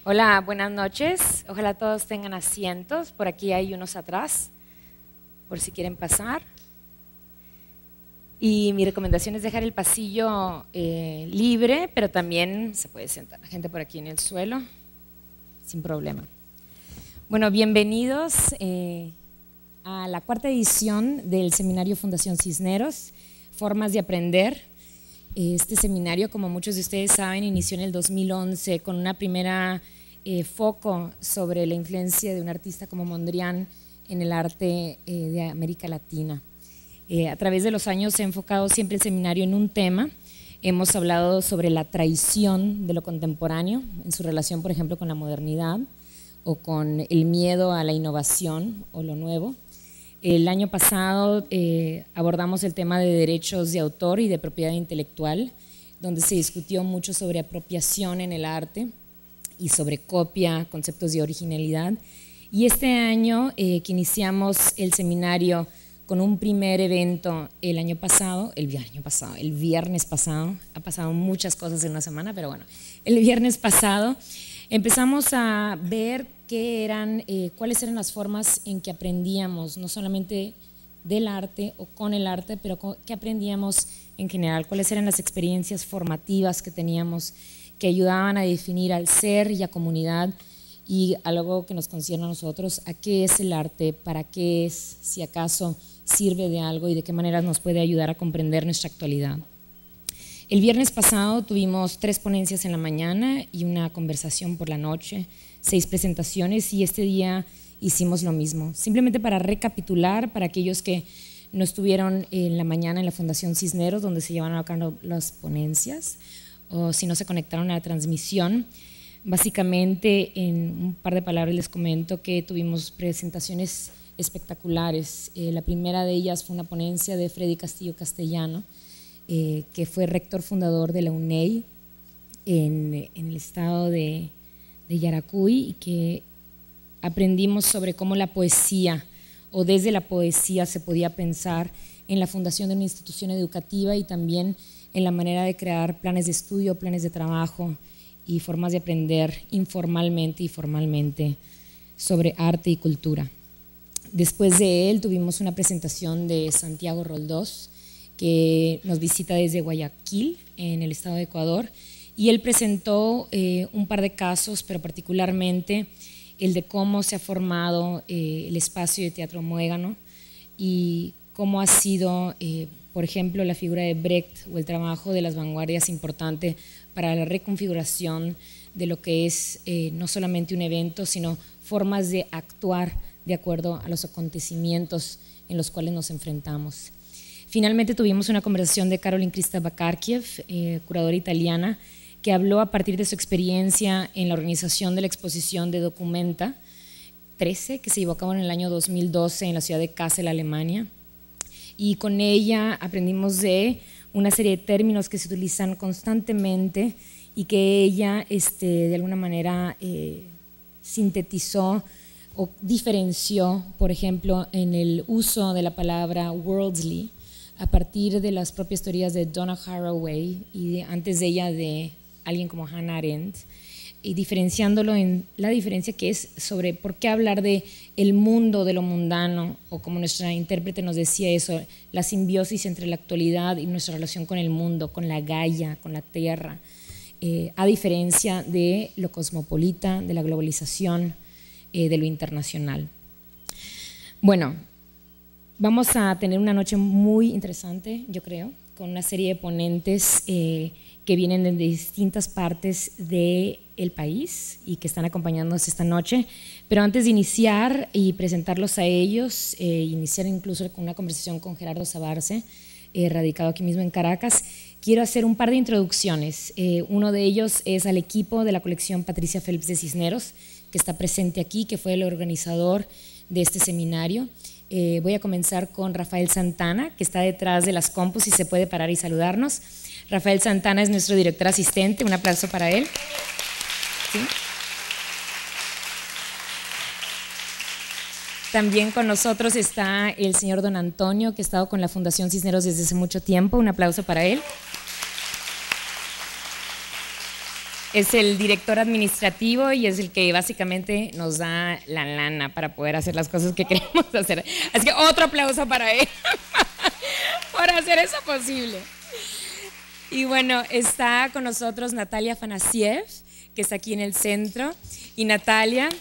Hola, buenas noches. Ojalá todos tengan asientos. Por aquí hay unos atrás, por si quieren pasar. Y mi recomendación es dejar el pasillo libre, pero también se puede sentar la gente por aquí en el suelo, sin problema. Bueno, bienvenidos a la cuarta edición del seminario Fundación Cisneros, Formas de Aprender. Este seminario, como muchos de ustedes saben, inició en el 2011 con una primera foco sobre la influencia de un artista como Mondrian en el arte de América Latina. A través de los años se ha enfocado siempre el seminario en un tema. Hemos hablado sobre la traición de lo contemporáneo en su relación, por ejemplo, con la modernidad o con el miedo a la innovación o lo nuevo. El año pasado abordamos el tema de derechos de autor y de propiedad intelectual, donde se discutió mucho sobre apropiación en el arte y sobre copia, conceptos de originalidad. Y este año que iniciamos el seminario con un primer evento el viernes pasado, ha pasado muchas cosas en una semana, pero bueno, el viernes pasado empezamos a ver cuáles eran las formas en que aprendíamos, no solamente del arte o con el arte, pero qué aprendíamos en general, cuáles eran las experiencias formativas que teníamos que ayudaban a definir al ser y a comunidad y algo que nos concierne a nosotros, a qué es el arte, para qué es, si acaso sirve de algo y de qué manera nos puede ayudar a comprender nuestra actualidad. El viernes pasado tuvimos 3 ponencias en la mañana y una conversación por la noche, 6 presentaciones, y este día hicimos lo mismo. Simplemente para recapitular, para aquellos que no estuvieron en la mañana en la Fundación Cisneros, donde se llevaron a cabo las ponencias, o si no se conectaron a la transmisión, básicamente en un par de palabras les comento que tuvimos presentaciones espectaculares. La primera de ellas fue una ponencia de Freddy Castillo Castellano, que fue rector fundador de la UNEI en el estado de Yaracuy, y que aprendimos sobre cómo la poesía o desde la poesía se podía pensar en la fundación de una institución educativa y también en la manera de crear planes de estudio, planes de trabajo y formas de aprender informalmente y formalmente sobre arte y cultura. Después de él tuvimos una presentación de Santiago Roldós, que nos visita desde Guayaquil, en el estado de Ecuador, y él presentó un par de casos, pero particularmente el de cómo se ha formado el espacio de Teatro Muégano y cómo ha sido, por ejemplo, la figura de Brecht o el trabajo de las vanguardias importante para la reconfiguración de lo que es no solamente un evento, sino formas de actuar de acuerdo a los acontecimientos en los cuales nos enfrentamos. Finalmente tuvimos una conversación de Caroline Krista Bakarkiev, curadora italiana, que habló a partir de su experiencia en la organización de la exposición de Documenta 13, que se llevó a cabo en el año 2012 en la ciudad de Kassel, Alemania. Y con ella aprendimos de una serie de términos que se utilizan constantemente y que ella de alguna manera sintetizó o diferenció, por ejemplo, en el uso de la palabra worldly a partir de las propias teorías de Donna Haraway y antes de ella de alguien como Hannah Arendt, y diferenciándolo en la diferencia que es sobre por qué hablar de el mundo, de lo mundano, o como nuestra intérprete nos decía eso, la simbiosis entre la actualidad y nuestra relación con el mundo, con la Gaia, con la Tierra, a diferencia de lo cosmopolita, de la globalización, de lo internacional. Bueno, vamos a tener una noche muy interesante, yo creo, con una serie de ponentes que vienen de distintas partes del país y que están acompañándonos esta noche. Pero antes de iniciar y presentarlos a ellos, iniciar incluso con una conversación con Gerardo Sabarce, radicado aquí mismo en Caracas, quiero hacer un par de introducciones. Uno de ellos es al equipo de la colección Patricia Phelps de Cisneros, que está presente aquí, que fue el organizador de este seminario. Voy a comenzar con Rafael Santana, que está detrás de las compus y se puede parar y saludarnos. Rafael Santana es nuestro director asistente, un aplauso para él. ¿Sí? También con nosotros está el señor Don Antonio, que ha estado con la Fundación Cisneros desde hace mucho tiempo, un aplauso para él. es el director administrativo y es el que básicamente nos da la lana para poder hacer las cosas que queremos hacer. Así que otro aplauso para él por hacer eso posible. Y bueno, está con nosotros Natalia Afanasiev, que está aquí en el centro. Y Natalia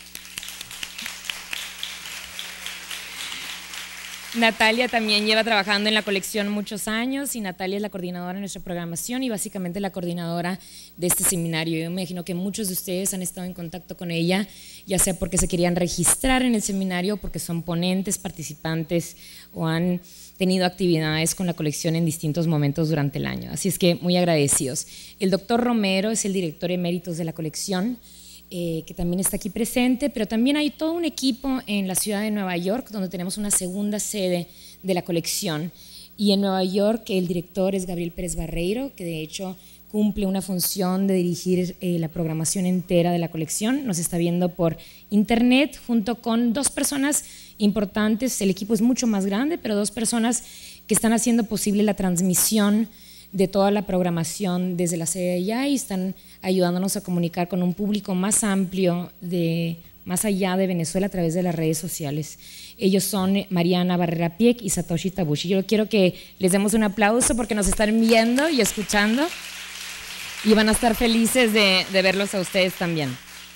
también lleva trabajando en la colección muchos años y Natalia es la coordinadora de nuestra programación y básicamente la coordinadora de este seminario. Yo me imagino que muchos de ustedes han estado en contacto con ella, ya sea porque se querían registrar en el seminario, porque son ponentes, participantes o han tenido actividades con la colección en distintos momentos durante el año. Así es que muy agradecidos. El doctor Romero es el director eméritos de la colección, que también está aquí presente, pero también hay todo un equipo en la ciudad de Nueva York, donde tenemos una segunda sede de la colección. Y en Nueva York el director es Gabriel Pérez Barreiro, que de hecho cumple una función de dirigir la programación entera de la colección. Nos está viendo por internet junto con dos personas importantes. El equipo es mucho más grande, pero dos personas que están haciendo posible la transmisión de toda la programación desde la sede de allá y están ayudándonos a comunicar con un público más amplio más allá de Venezuela a través de las redes sociales. Ellos son Mariana Barrera Pieck y Satoshi Tabushi. Yo quiero que les demos un aplauso porque nos están viendo y escuchando y van a estar felices de verlos a ustedes también.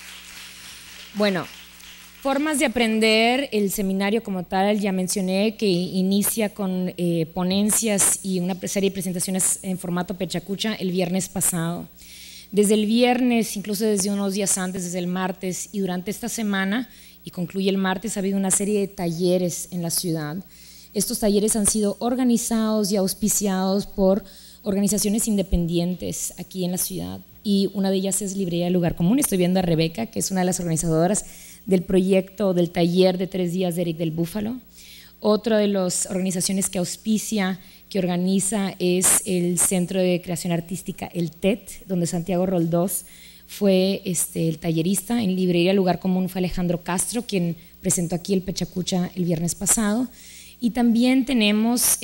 Bueno, formas de aprender. El seminario como tal, ya mencioné que inicia con ponencias y una serie de presentaciones en formato pechacucha el viernes pasado. Desde el viernes, incluso desde unos días antes, desde el martes y durante esta semana, y concluye el martes, ha habido una serie de talleres en la ciudad. Estos talleres han sido organizados y auspiciados por organizaciones independientes aquí en la ciudad y una de ellas es Librería del Lugar Común. Estoy viendo a Rebeca, que es una de las organizadoras del proyecto del taller de 3 días de Eric del Búfalo. Otra de las organizaciones que auspicia, que organiza, es el Centro de Creación Artística, el TET, donde Santiago Roldós fue el tallerista. En Librería Lugar Común fue Alejandro Castro, quien presentó aquí el Pechacucha el viernes pasado. Y también tenemos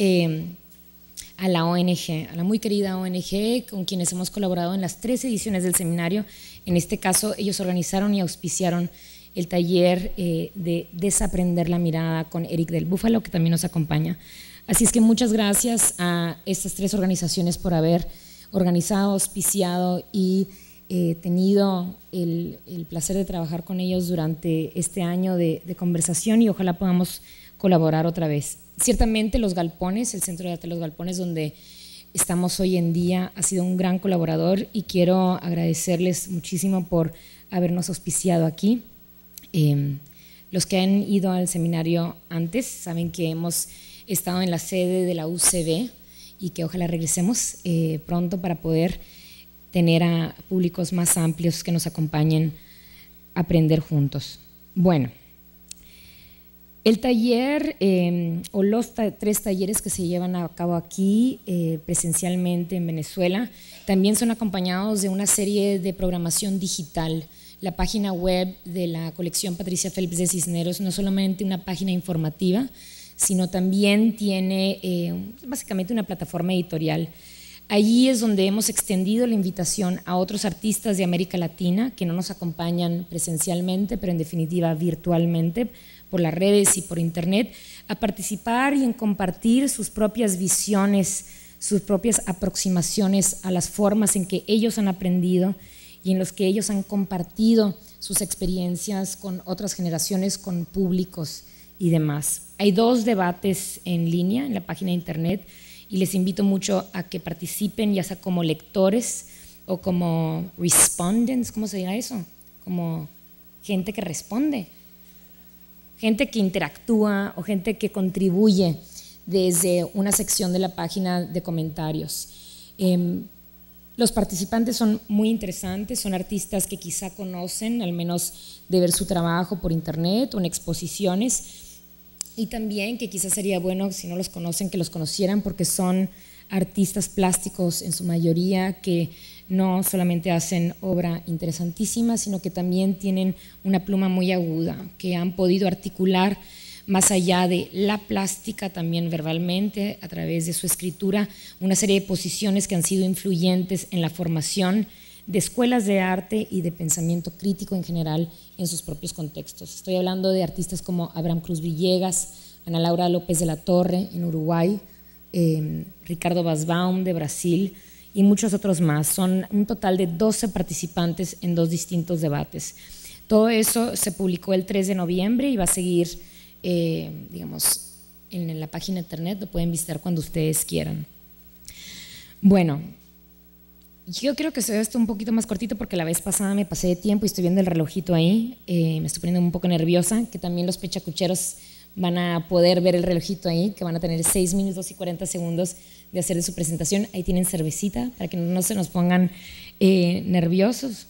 a la ONG, a la muy querida ONG, con quienes hemos colaborado en las 3 ediciones del seminario. En este caso, ellos organizaron y auspiciaron el taller de Desaprender la Mirada con Eric del Búfalo, que también nos acompaña. Así es que muchas gracias a estas 3 organizaciones por haber organizado, auspiciado y tenido el placer de trabajar con ellos durante este año de conversación y ojalá podamos colaborar otra vez. Ciertamente Los Galpones, el Centro de Arte Los Galpones, donde estamos hoy en día, ha sido un gran colaborador y quiero agradecerles muchísimo por habernos auspiciado aquí. Los que han ido al seminario antes saben que hemos estado en la sede de la UCB y que ojalá regresemos pronto para poder tener a públicos más amplios que nos acompañen a aprender juntos. Bueno, el taller o los 3 talleres que se llevan a cabo aquí presencialmente en Venezuela también son acompañados de una serie de programación digital. La página web de la colección Patricia Phelps de Cisneros no solamente una página informativa, sino también tiene básicamente una plataforma editorial. Allí es donde hemos extendido la invitación a otros artistas de América Latina que no nos acompañan presencialmente, pero en definitiva virtualmente, por las redes y por internet, a participar y en compartir sus propias visiones, sus propias aproximaciones a las formas en que ellos han aprendido y en los que ellos han compartido sus experiencias con otras generaciones, con públicos y demás. Hay 2 debates en línea en la página de internet y les invito mucho a que participen, ya sea como lectores o como respondents, ¿cómo se dirá eso? Como gente que responde, gente que interactúa o gente que contribuye desde una sección de la página de comentarios. Los participantes son muy interesantes, son artistas que quizá conocen, al menos de ver su trabajo por internet o en exposiciones, y también que quizás sería bueno, si no los conocen, que los conocieran porque son artistas plásticos en su mayoría que no solamente hacen obra interesantísima, sino que también tienen una pluma muy aguda, que han podido articular más allá de la plástica, también verbalmente, a través de su escritura, una serie de posiciones que han sido influyentes en la formación de escuelas de arte y de pensamiento crítico en general en sus propios contextos. Estoy hablando de artistas como Abraham Cruz Villegas, Ana Laura López de la Torre en Uruguay, Ricardo Basbaum de Brasil y muchos otros más. Son un total de 12 participantes en 2 distintos debates. Todo eso se publicó el 3 de noviembre y va a seguir, digamos, en la página de internet, lo pueden visitar cuando ustedes quieran. Bueno, yo creo que se ve esto un poquito más cortito porque la vez pasada me pasé de tiempo y estoy viendo el relojito ahí, me estoy poniendo un poco nerviosa, que también los pechacucheros van a poder ver el relojito ahí, que van a tener 6 minutos y 40 segundos de hacer de su presentación. Ahí tienen cervecita para que no se nos pongan nerviosos.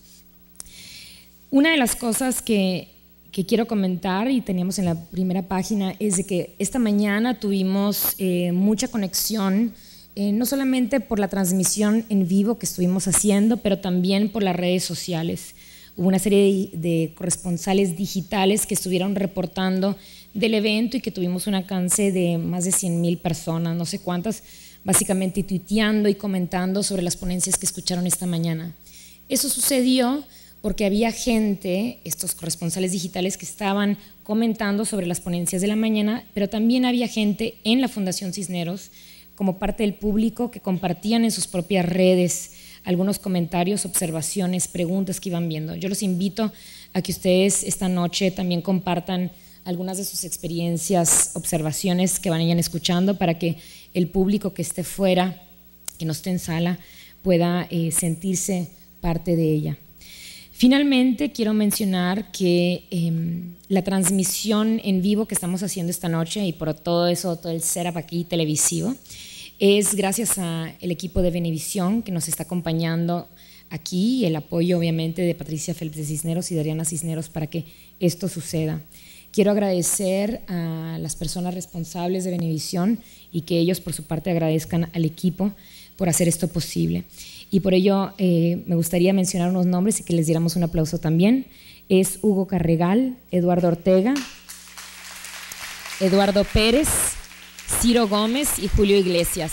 Una de las cosas que quiero comentar, y teníamos en la primera página, es de que esta mañana tuvimos mucha conexión, no solamente por la transmisión en vivo que estuvimos haciendo, pero también por las redes sociales. Hubo una serie de corresponsales digitales que estuvieron reportando del evento y que tuvimos un alcance de más de 100,000 personas, no sé cuántas, básicamente tuiteando y comentando sobre las ponencias que escucharon esta mañana. Eso sucedió porque había gente, estos corresponsales digitales, que estaban comentando sobre las ponencias de la mañana, pero también había gente en la Fundación Cisneros, como parte del público, que compartían en sus propias redes algunos comentarios, observaciones, preguntas que iban viendo. Yo los invito a que ustedes esta noche también compartan algunas de sus experiencias, observaciones que vayan escuchando, para que el público que esté fuera, que no esté en sala, pueda sentirse parte de ella. Finalmente, quiero mencionar que la transmisión en vivo que estamos haciendo esta noche, y por todo eso, todo el setup aquí televisivo, es gracias al equipo de Venevisión que nos está acompañando aquí, y el apoyo obviamente de Patricia Félix de Cisneros y de Ariana Cisneros para que esto suceda. Quiero agradecer a las personas responsables de Venevisión y que ellos por su parte agradezcan al equipo por hacer esto posible. Y por ello me gustaría mencionar unos nombres y que les diéramos un aplauso también. Es Hugo Carregal, Eduardo Ortega, Eduardo Pérez, Ciro Gómez y Julio Iglesias.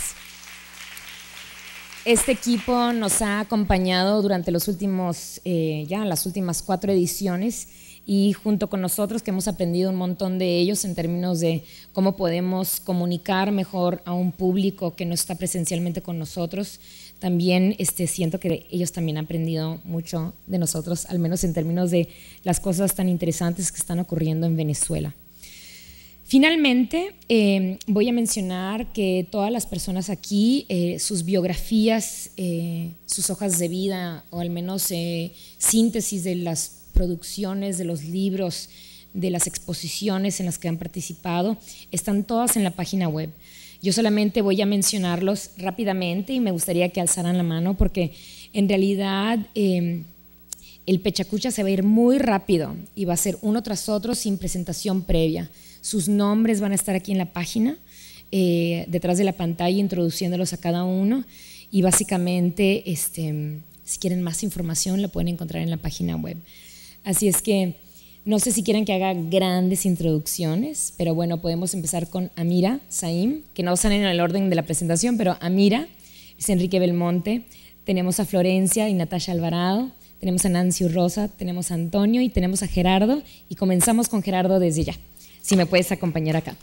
Este equipo nos ha acompañado durante los últimos, las últimas 4 ediciones, y junto con nosotros, que hemos aprendido un montón de ellos en términos de cómo podemos comunicar mejor a un público que no está presencialmente con nosotros. También siento que ellos también han aprendido mucho de nosotros, al menos en términos de las cosas tan interesantes que están ocurriendo en Venezuela. Finalmente, voy a mencionar que todas las personas aquí, sus biografías, sus hojas de vida, o al menos síntesis de las producciones, de los libros, de las exposiciones en las que han participado, están todas en la página web. Yo solamente voy a mencionarlos rápidamente y me gustaría que alzaran la mano, porque en realidad el Pechacucha se va a ir muy rápido y va a ser uno tras otro sin presentación previa. Sus nombres van a estar aquí en la página, detrás de la pantalla, introduciéndolos a cada uno, y básicamente si quieren más información la pueden encontrar en la página web. Así es que no sé si quieren que haga grandes introducciones, pero bueno, podemos empezar con Amira Saim, que no salen en el orden de la presentación, pero Amira es Enrique Belmonte, tenemos a Florencia y Natasha Alvarado, tenemos a Nancy Rosa, tenemos a Antonio y tenemos a Gerardo, y comenzamos con Gerardo desde ya. Si me puedes acompañar acá.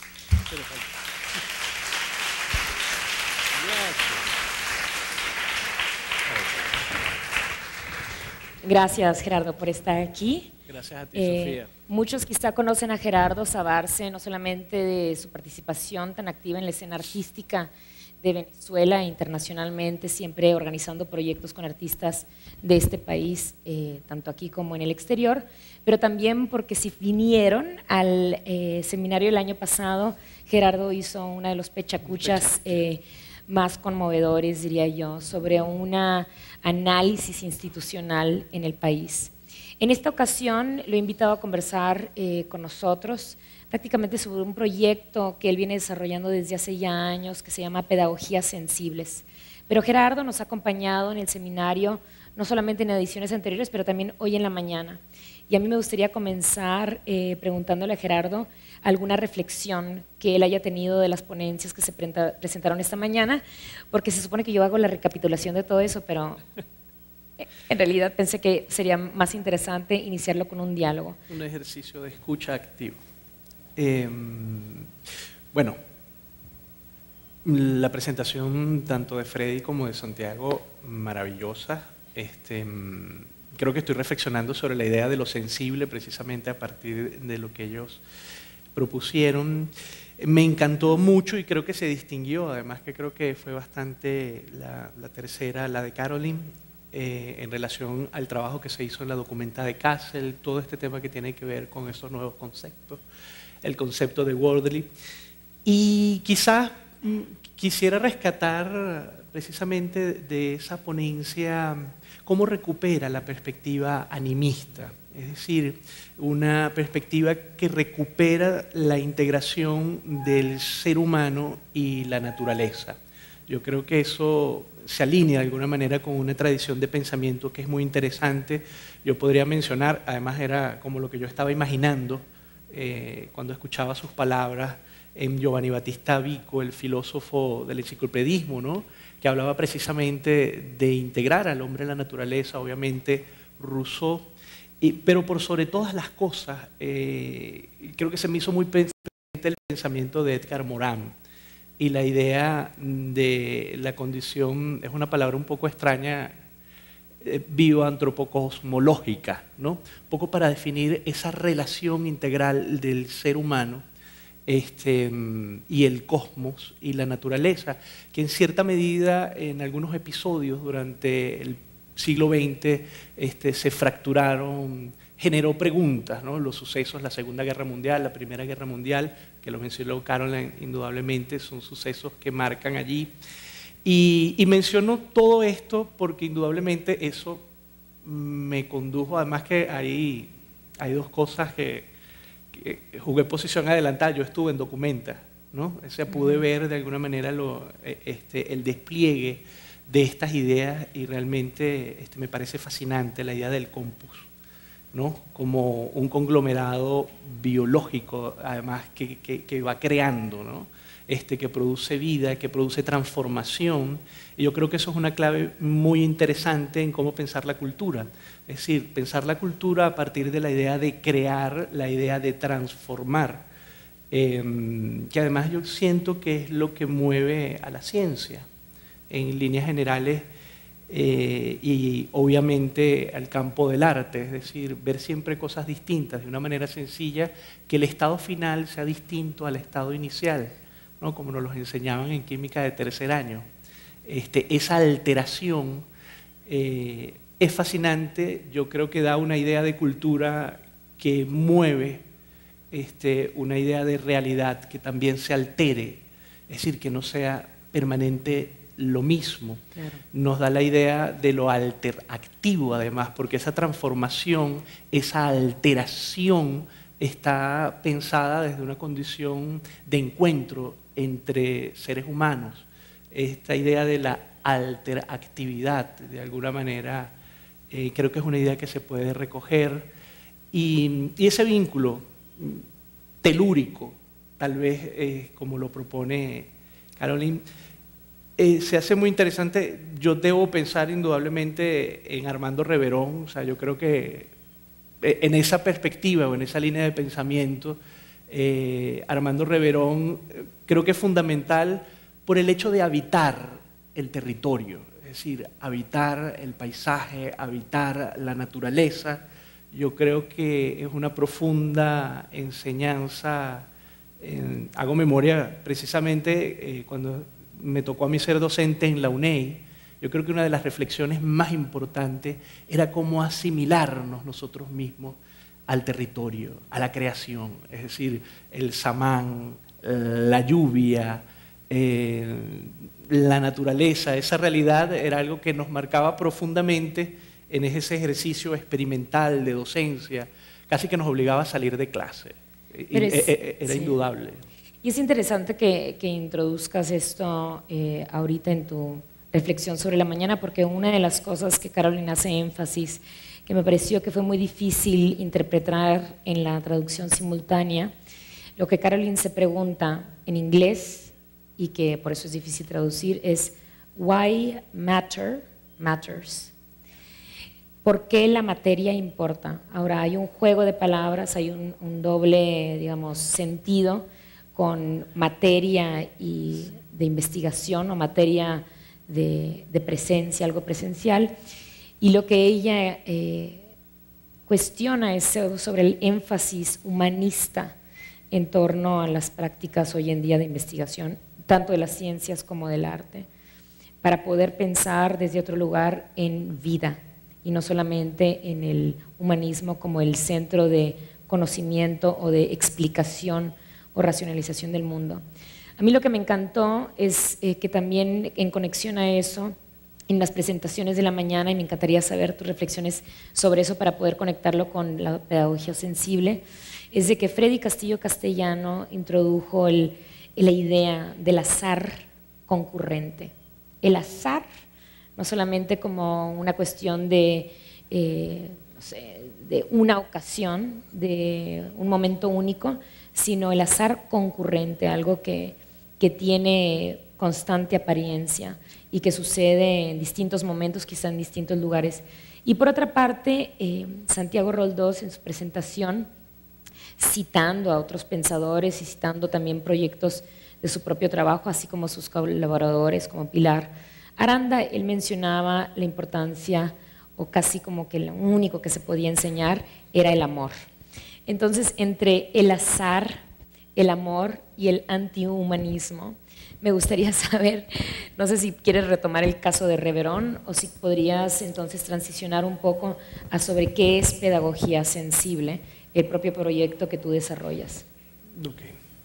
Gracias, Gerardo, por estar aquí. Gracias a ti, Sofía. Muchos quizá conocen a Gerardo Sabarce, no solamente de su participación tan activa en la escena artística de Venezuela e internacionalmente, siempre organizando proyectos con artistas de este país, tanto aquí como en el exterior, pero también porque si vinieron al seminario el año pasado, Gerardo hizo una de los pechacuchas más conmovedores, diría yo, sobre un análisis institucional en el país. En esta ocasión lo he invitado a conversar con nosotros prácticamente sobre un proyecto que él viene desarrollando desde hace ya años, que se llama Pedagogías Sensibles. Pero Gerardo nos ha acompañado en el seminario, no solamente en ediciones anteriores, pero también hoy en la mañana. Y a mí me gustaría comenzar preguntándole a Gerardo alguna reflexión que él haya tenido de las ponencias que se presentaron esta mañana, porque se supone que yo hago la recapitulación de todo eso, pero En realidad pensé que sería más interesante iniciarlo con un diálogo. Un ejercicio de escucha activo. Bueno, la presentación tanto de Freddy como de Santiago, maravillosa. Creo que estoy reflexionando sobre la idea de lo sensible precisamente a partir de lo que ellos propusieron. Me encantó mucho y creo que se distinguió, además que creo que fue bastante la tercera, la de Caroline, en relación al trabajo que se hizo en la documenta de Castle, todo este tema que tiene que ver con esos nuevos conceptos, el concepto de Worldly. Y quizás quisiera rescatar precisamente de esa ponencia cómo recupera la perspectiva animista, es decir, una perspectiva que recupera la integración del ser humano y la naturaleza. Yo creo que eso se alinea de alguna manera con una tradición de pensamiento que es muy interesante. Yo podría mencionar, además era como lo que yo estaba imaginando cuando escuchaba sus palabras en Giovanni Battista Vico, el filósofo del enciclopedismo, ¿no?, que hablaba precisamente de integrar al hombre en la naturaleza, obviamente Rousseau, pero por sobre todas las cosas, creo que se me hizo muy presente el pensamiento de Edgar Morin y la idea de la condición, es una palabra un poco extraña, bioantropocosmológica, ¿no? Un poco para definir esa relación integral del ser humano y el cosmos y la naturaleza, que en cierta medida en algunos episodios durante el siglo XX se fracturaron, generó preguntas, ¿no? Los sucesos, la Segunda Guerra Mundial, la Primera Guerra Mundial, que lo mencionó Caroline indudablemente, son sucesos que marcan allí. Y menciono todo esto porque indudablemente eso me condujo, además que hay dos cosas que jugué posición adelantada. Yo estuve en Documenta, ¿no? O sea, pude ver de alguna manera el despliegue de estas ideas y realmente me parece fascinante la idea del compus, ¿no?, como un conglomerado biológico, además que va creando, ¿no?, que produce vida, que produce transformación. Y yo creo que eso es una clave muy interesante en cómo pensar la cultura. Es decir, pensar la cultura a partir de la idea de crear, la idea de transformar, que además yo siento que es lo que mueve a la ciencia en líneas generales, y obviamente al campo del arte, es decir, ver siempre cosas distintas de una manera sencilla, que el estado final sea distinto al estado inicial, ¿no?, como nos los enseñaban en química de tercer año. Esa alteración es fascinante. Yo creo que da una idea de cultura que mueve una idea de realidad que también se altere, es decir, que no sea permanente lo mismo. Claro. Nos da la idea de lo alteractivo además, porque esa transformación, esa alteración está pensada desde una condición de encuentro entre seres humanos. Esta idea de la alteractividad, de alguna manera, creo que es una idea que se puede recoger, y ese vínculo telúrico, tal vez como lo propone Caroline, se hace muy interesante. Yo debo pensar indudablemente en Armando Reverón. O sea, yo creo que en esa perspectiva o en esa línea de pensamiento, Armando Reverón creo que es fundamental por el hecho de habitar el territorio, es decir, habitar el paisaje, habitar la naturaleza. Yo creo que es una profunda enseñanza. Hago memoria precisamente cuando me tocó a mí ser docente en la UNEI. Yo creo que una de las reflexiones más importantes era cómo asimilarnos nosotros mismos al territorio, a la creación, es decir, el samán, la lluvia, la naturaleza. Esa realidad era algo que nos marcaba profundamente en ese ejercicio experimental de docencia, casi que nos obligaba a salir de clase. Era sí, indudable. Y es interesante que introduzcas esto ahorita en tu reflexión sobre la mañana, porque una de las cosas que Caroline hace énfasis, que me pareció que fue muy difícil interpretar en la traducción simultánea, lo que Caroline se pregunta en inglés, y que por eso es difícil traducir, es why matter matters. ¿por qué la materia importa? Ahora, hay un juego de palabras, hay un doble, digamos, sentido con materia y de investigación o materia de presencia, algo presencial, y lo que ella cuestiona es sobre el énfasis humanista en torno a las prácticas hoy en día de investigación, tanto de las ciencias como del arte, para poder pensar desde otro lugar en vida y no solamente en el humanismo como el centro de conocimiento o de explicación o racionalización del mundo. A mí lo que me encantó es que también en conexión a eso, en las presentaciones de la mañana, y me encantaría saber tus reflexiones sobre eso para poder conectarlo con la pedagogía sensible, es de que Freddy Castillo Castellano introdujo la idea del azar concurrente. El azar, no solamente como una cuestión de, no sé, de una ocasión, de un momento único, sino el azar concurrente, algo que tiene constante apariencia y que sucede en distintos momentos, quizá en distintos lugares. Y por otra parte, Santiago Roldós en su presentación, citando a otros pensadores y citando también proyectos de su propio trabajo, así como sus colaboradores como Pilar Aranda, él mencionaba la importancia, o casi como que lo único que se podía enseñar era el amor. Entonces, entre el azar, el amor y el antihumanismo, me gustaría saber, no sé si quieres retomar el caso de Reverón o si podrías entonces transicionar un poco a sobre qué es pedagogía sensible, el propio proyecto que tú desarrollas. Ok.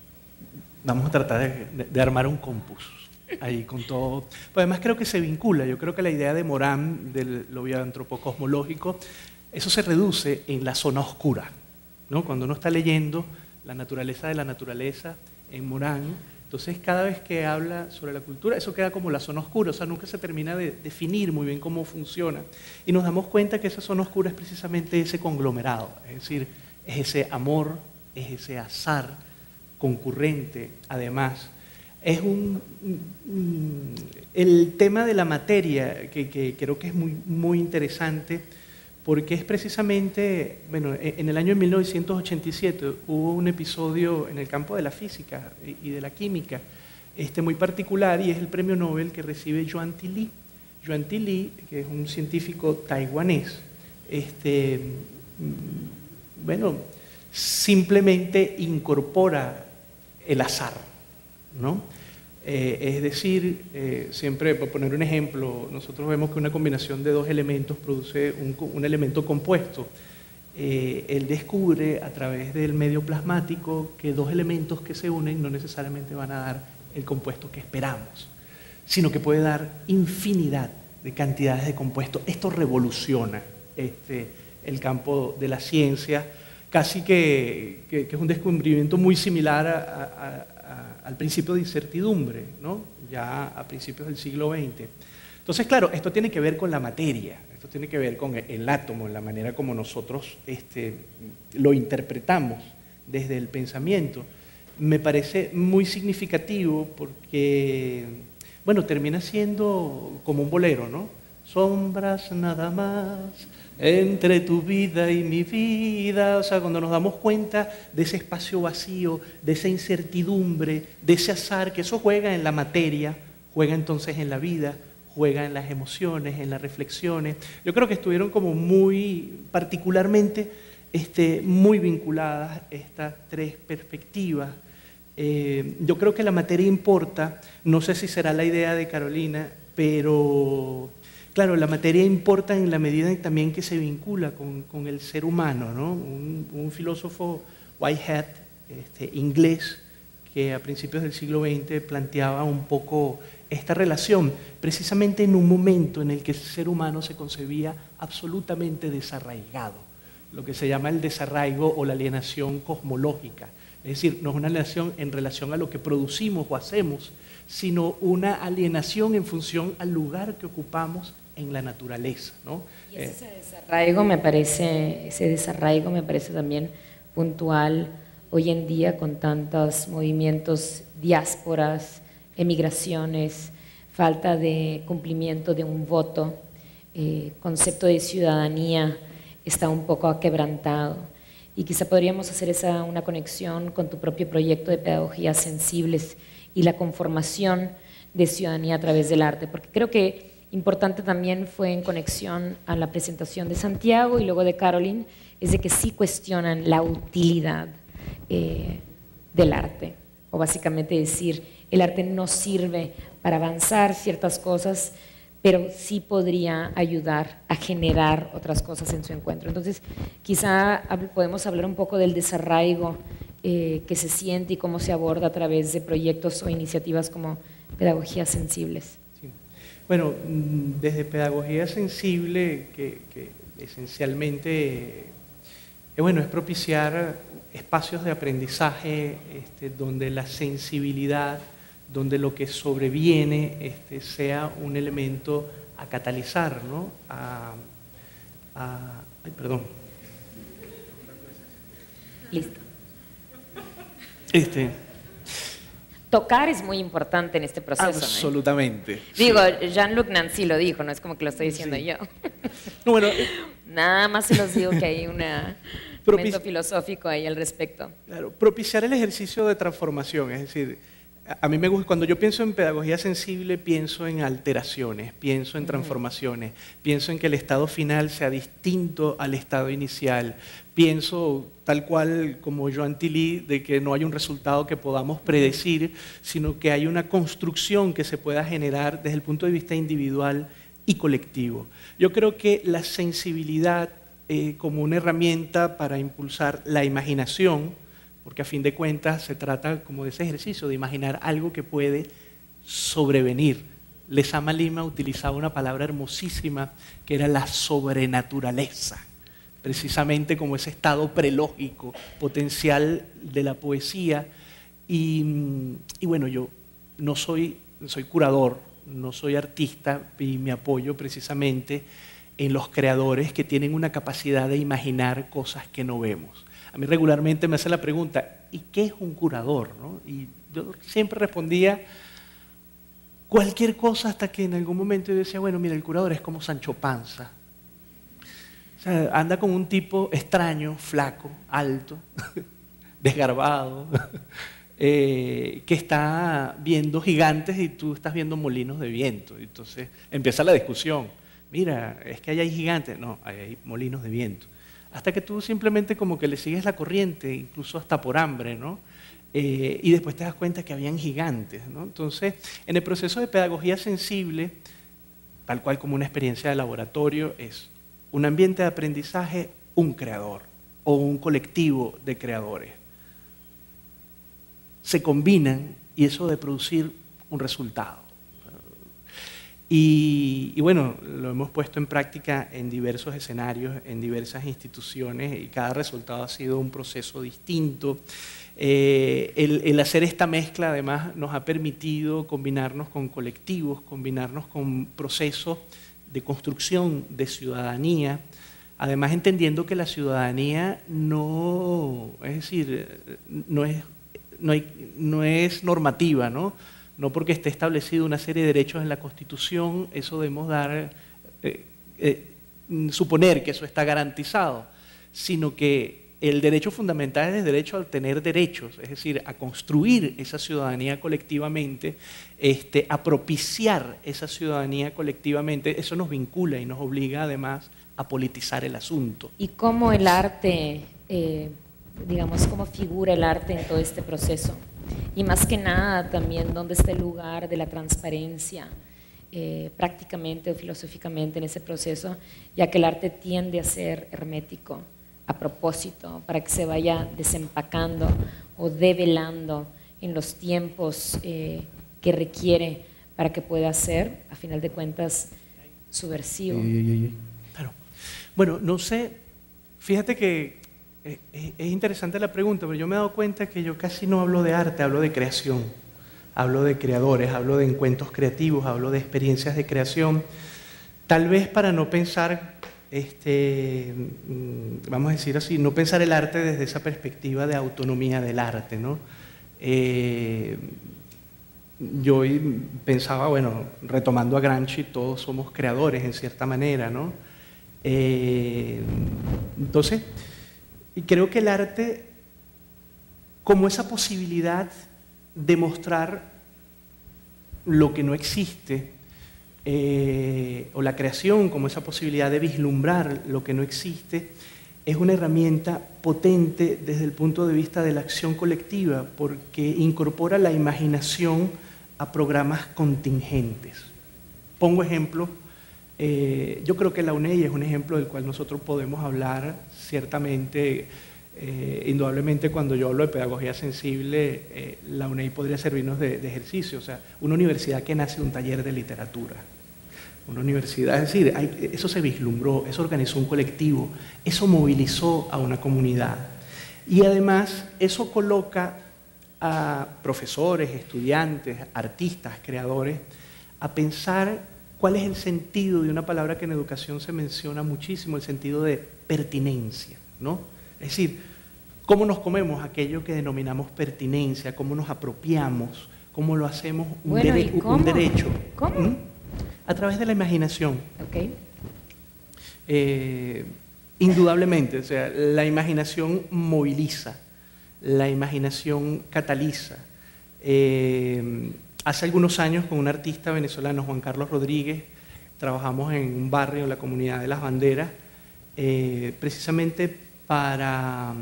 Vamos a tratar de armar un compus ahí con todo. Pues además creo que se vincula, yo creo que la idea de Morán, del lo antropocosmológico, eso se reduce en la zona oscura, ¿no? Cuando uno está leyendo la naturaleza de la naturaleza en Morán, entonces cada vez que habla sobre la cultura, eso queda como la zona oscura, o sea, nunca se termina de definir muy bien cómo funciona. Y nos damos cuenta que esa zona oscura es precisamente ese conglomerado, es decir, es ese amor, es ese azar concurrente, además. Es el tema de la materia que creo que es muy interesante, porque es precisamente, bueno, en el año 1987 hubo un episodio en el campo de la física y de la química muy particular, y es el premio Nobel que recibe Yuan Ti Lee. Yuan Ti Lee, que es un científico taiwanés, bueno, simplemente incorpora el azar, ¿no? Es decir, siempre, por poner un ejemplo, nosotros vemos que una combinación de dos elementos produce un elemento compuesto. Él descubre a través del medio plasmático que dos elementos que se unen no necesariamente van a dar el compuesto que esperamos, sino que puede dar infinidad de cantidades de compuestos. Esto revoluciona el campo de la ciencia, casi que es un descubrimiento muy similar al principio de incertidumbre, ¿no? Ya a principios del siglo XX. Entonces, claro, esto tiene que ver con la materia, esto tiene que ver con el átomo, la manera como nosotros lo interpretamos desde el pensamiento. Me parece muy significativo porque, bueno, termina siendo como un bolero, ¿no? Sombras nada más entre tu vida y mi vida. O sea, cuando nos damos cuenta de ese espacio vacío, de esa incertidumbre, de ese azar, que eso juega en la materia, juega entonces en la vida, juega en las emociones, en las reflexiones. Yo creo que estuvieron como particularmente muy vinculadas estas tres perspectivas. Yo creo que la materia importa, no sé si será la idea de Carolina, pero claro, la materia importa en la medida en también que se vincula con el ser humano, ¿no? Un filósofo, Whitehead, inglés, que a principios del siglo XX planteaba un poco esta relación, precisamente en un momento en el que el ser humano se concebía absolutamente desarraigado, lo que se llama el desarraigo o la alienación cosmológica. Es decir, no es una alienación en relación a lo que producimos o hacemos, sino una alienación en función al lugar que ocupamos en la naturaleza, ¿no? Y ese desarraigo me parece también puntual hoy en día con tantos movimientos, diásporas, emigraciones, falta de cumplimiento de un voto, concepto de ciudadanía está un poco aquebrantado. Y quizá podríamos hacer una conexión con tu propio proyecto de pedagogías sensibles y la conformación de ciudadanía a través del arte, porque creo que importante también fue en conexión a la presentación de Santiago y luego de Caroline, es de que sí cuestionan la utilidad del arte, o básicamente decir, el arte no sirve para avanzar ciertas cosas, pero sí podría ayudar a generar otras cosas en su encuentro. Entonces, quizá podemos hablar un poco del desarraigo que se siente y cómo se aborda a través de proyectos o iniciativas como Pedagogías Sensibles. Sí. Bueno, desde Pedagogía Sensible, que esencialmente es propiciar espacios de aprendizaje donde la sensibilidad, donde lo que sobreviene sea un elemento a catalizar, ¿no? Ay, perdón. Listo. Tocar es muy importante en este proceso. Absolutamente. ¿Eh? Digo, Jean-Luc Nancy lo dijo, no es como que lo estoy diciendo yo. No, bueno, nada más se los digo que hay un momento filosófico ahí al respecto. Claro, propiciar el ejercicio de transformación, es decir, a mí me gusta, cuando yo pienso en pedagogía sensible, pienso en alteraciones, pienso en transformaciones, pienso en que el estado final sea distinto al estado inicial, pienso tal cual como Joan Tilly, de que no hay un resultado que podamos predecir, sino que hay una construcción que se pueda generar desde el punto de vista individual y colectivo. Yo creo que la sensibilidad como una herramienta para impulsar la imaginación, porque a fin de cuentas se trata como de ese ejercicio, de imaginar algo que puede sobrevenir. Lezama Lima utilizaba una palabra hermosísima que era la sobrenaturaleza, precisamente como ese estado prelógico, potencial de la poesía. Y bueno, yo no soy curador, no soy artista y me apoyo precisamente en los creadores que tienen una capacidad de imaginar cosas que no vemos. A mí regularmente me hace la pregunta, ¿y qué es un curador? ¿No? Y yo siempre respondía cualquier cosa hasta que en algún momento yo decía, bueno, mira, el curador es como Sancho Panza. O sea, anda con un tipo extraño, flaco, alto, desgarbado, que está viendo gigantes y tú estás viendo molinos de viento. Entonces empieza la discusión. Mira, es que allá hay gigantes. No, hay molinos de viento. Hasta que tú simplemente como que le sigues la corriente, incluso hasta por hambre, ¿no? Y después te das cuenta que habían gigantes, ¿no? Entonces, en el proceso de pedagogía sensible, tal cual como una experiencia de laboratorio, es un ambiente de aprendizaje, un creador o un colectivo de creadores. Se combinan y eso de producir un resultado. Y bueno, lo hemos puesto en práctica en diversos escenarios, en diversas instituciones y cada resultado ha sido un proceso distinto. El hacer esta mezcla además nos ha permitido combinarnos con colectivos, combinarnos con procesos de construcción de ciudadanía, además entendiendo que la ciudadanía no es normativa, ¿no? No porque esté establecido una serie de derechos en la Constitución, eso debemos suponer que eso está garantizado, sino que el derecho fundamental es el derecho a tener derechos, es decir, a construir esa ciudadanía colectivamente, a propiciar esa ciudadanía colectivamente. Eso nos vincula y nos obliga además a politizar el asunto. ¿Y cómo el arte, digamos, cómo figura el arte en todo este proceso? Y más que nada también dónde está el lugar de la transparencia prácticamente o filosóficamente en ese proceso, ya que el arte tiende a ser hermético a propósito, para que se vaya desempacando o develando en los tiempos que requiere para que pueda ser, a final de cuentas, subversivo. Claro. Bueno, no sé, fíjate que es interesante la pregunta, pero yo me he dado cuenta que yo casi no hablo de arte, hablo de creación, hablo de creadores, hablo de encuentros creativos, hablo de experiencias de creación, tal vez para no pensar, vamos a decir así, no pensar el arte desde esa perspectiva de autonomía del arte, ¿no? yo pensaba, bueno, retomando a Gramsci, todos somos creadores en cierta manera, ¿no? Entonces, y creo que el arte, como esa posibilidad de mostrar lo que no existe, o la creación como esa posibilidad de vislumbrar lo que no existe, es una herramienta potente desde el punto de vista de la acción colectiva, porque incorpora la imaginación a programas contingentes. Pongo ejemplo, yo creo que la UNEI es un ejemplo del cual nosotros podemos hablar ciertamente. Indudablemente, cuando yo hablo de pedagogía sensible, la UNEI podría servirnos de ejercicio. O sea, una universidad que nace de un taller de literatura, una universidad, es decir, eso se vislumbró, eso organizó un colectivo, eso movilizó a una comunidad. Y además, eso coloca a profesores, estudiantes, artistas, creadores, a pensar cuál es el sentido de una palabra que en educación se menciona muchísimo, el sentido de pertinencia, ¿no? Es decir, cómo nos comemos aquello que denominamos pertinencia, cómo nos apropiamos, cómo lo hacemos un derecho. ¿Cómo? ¿Mm? A través de la imaginación. Okay. Indudablemente, o sea, la imaginación moviliza, la imaginación cataliza. Hace algunos años con un artista venezolano, Juan Carlos Rodríguez, trabajamos en un barrio, la comunidad de Las Banderas, precisamente para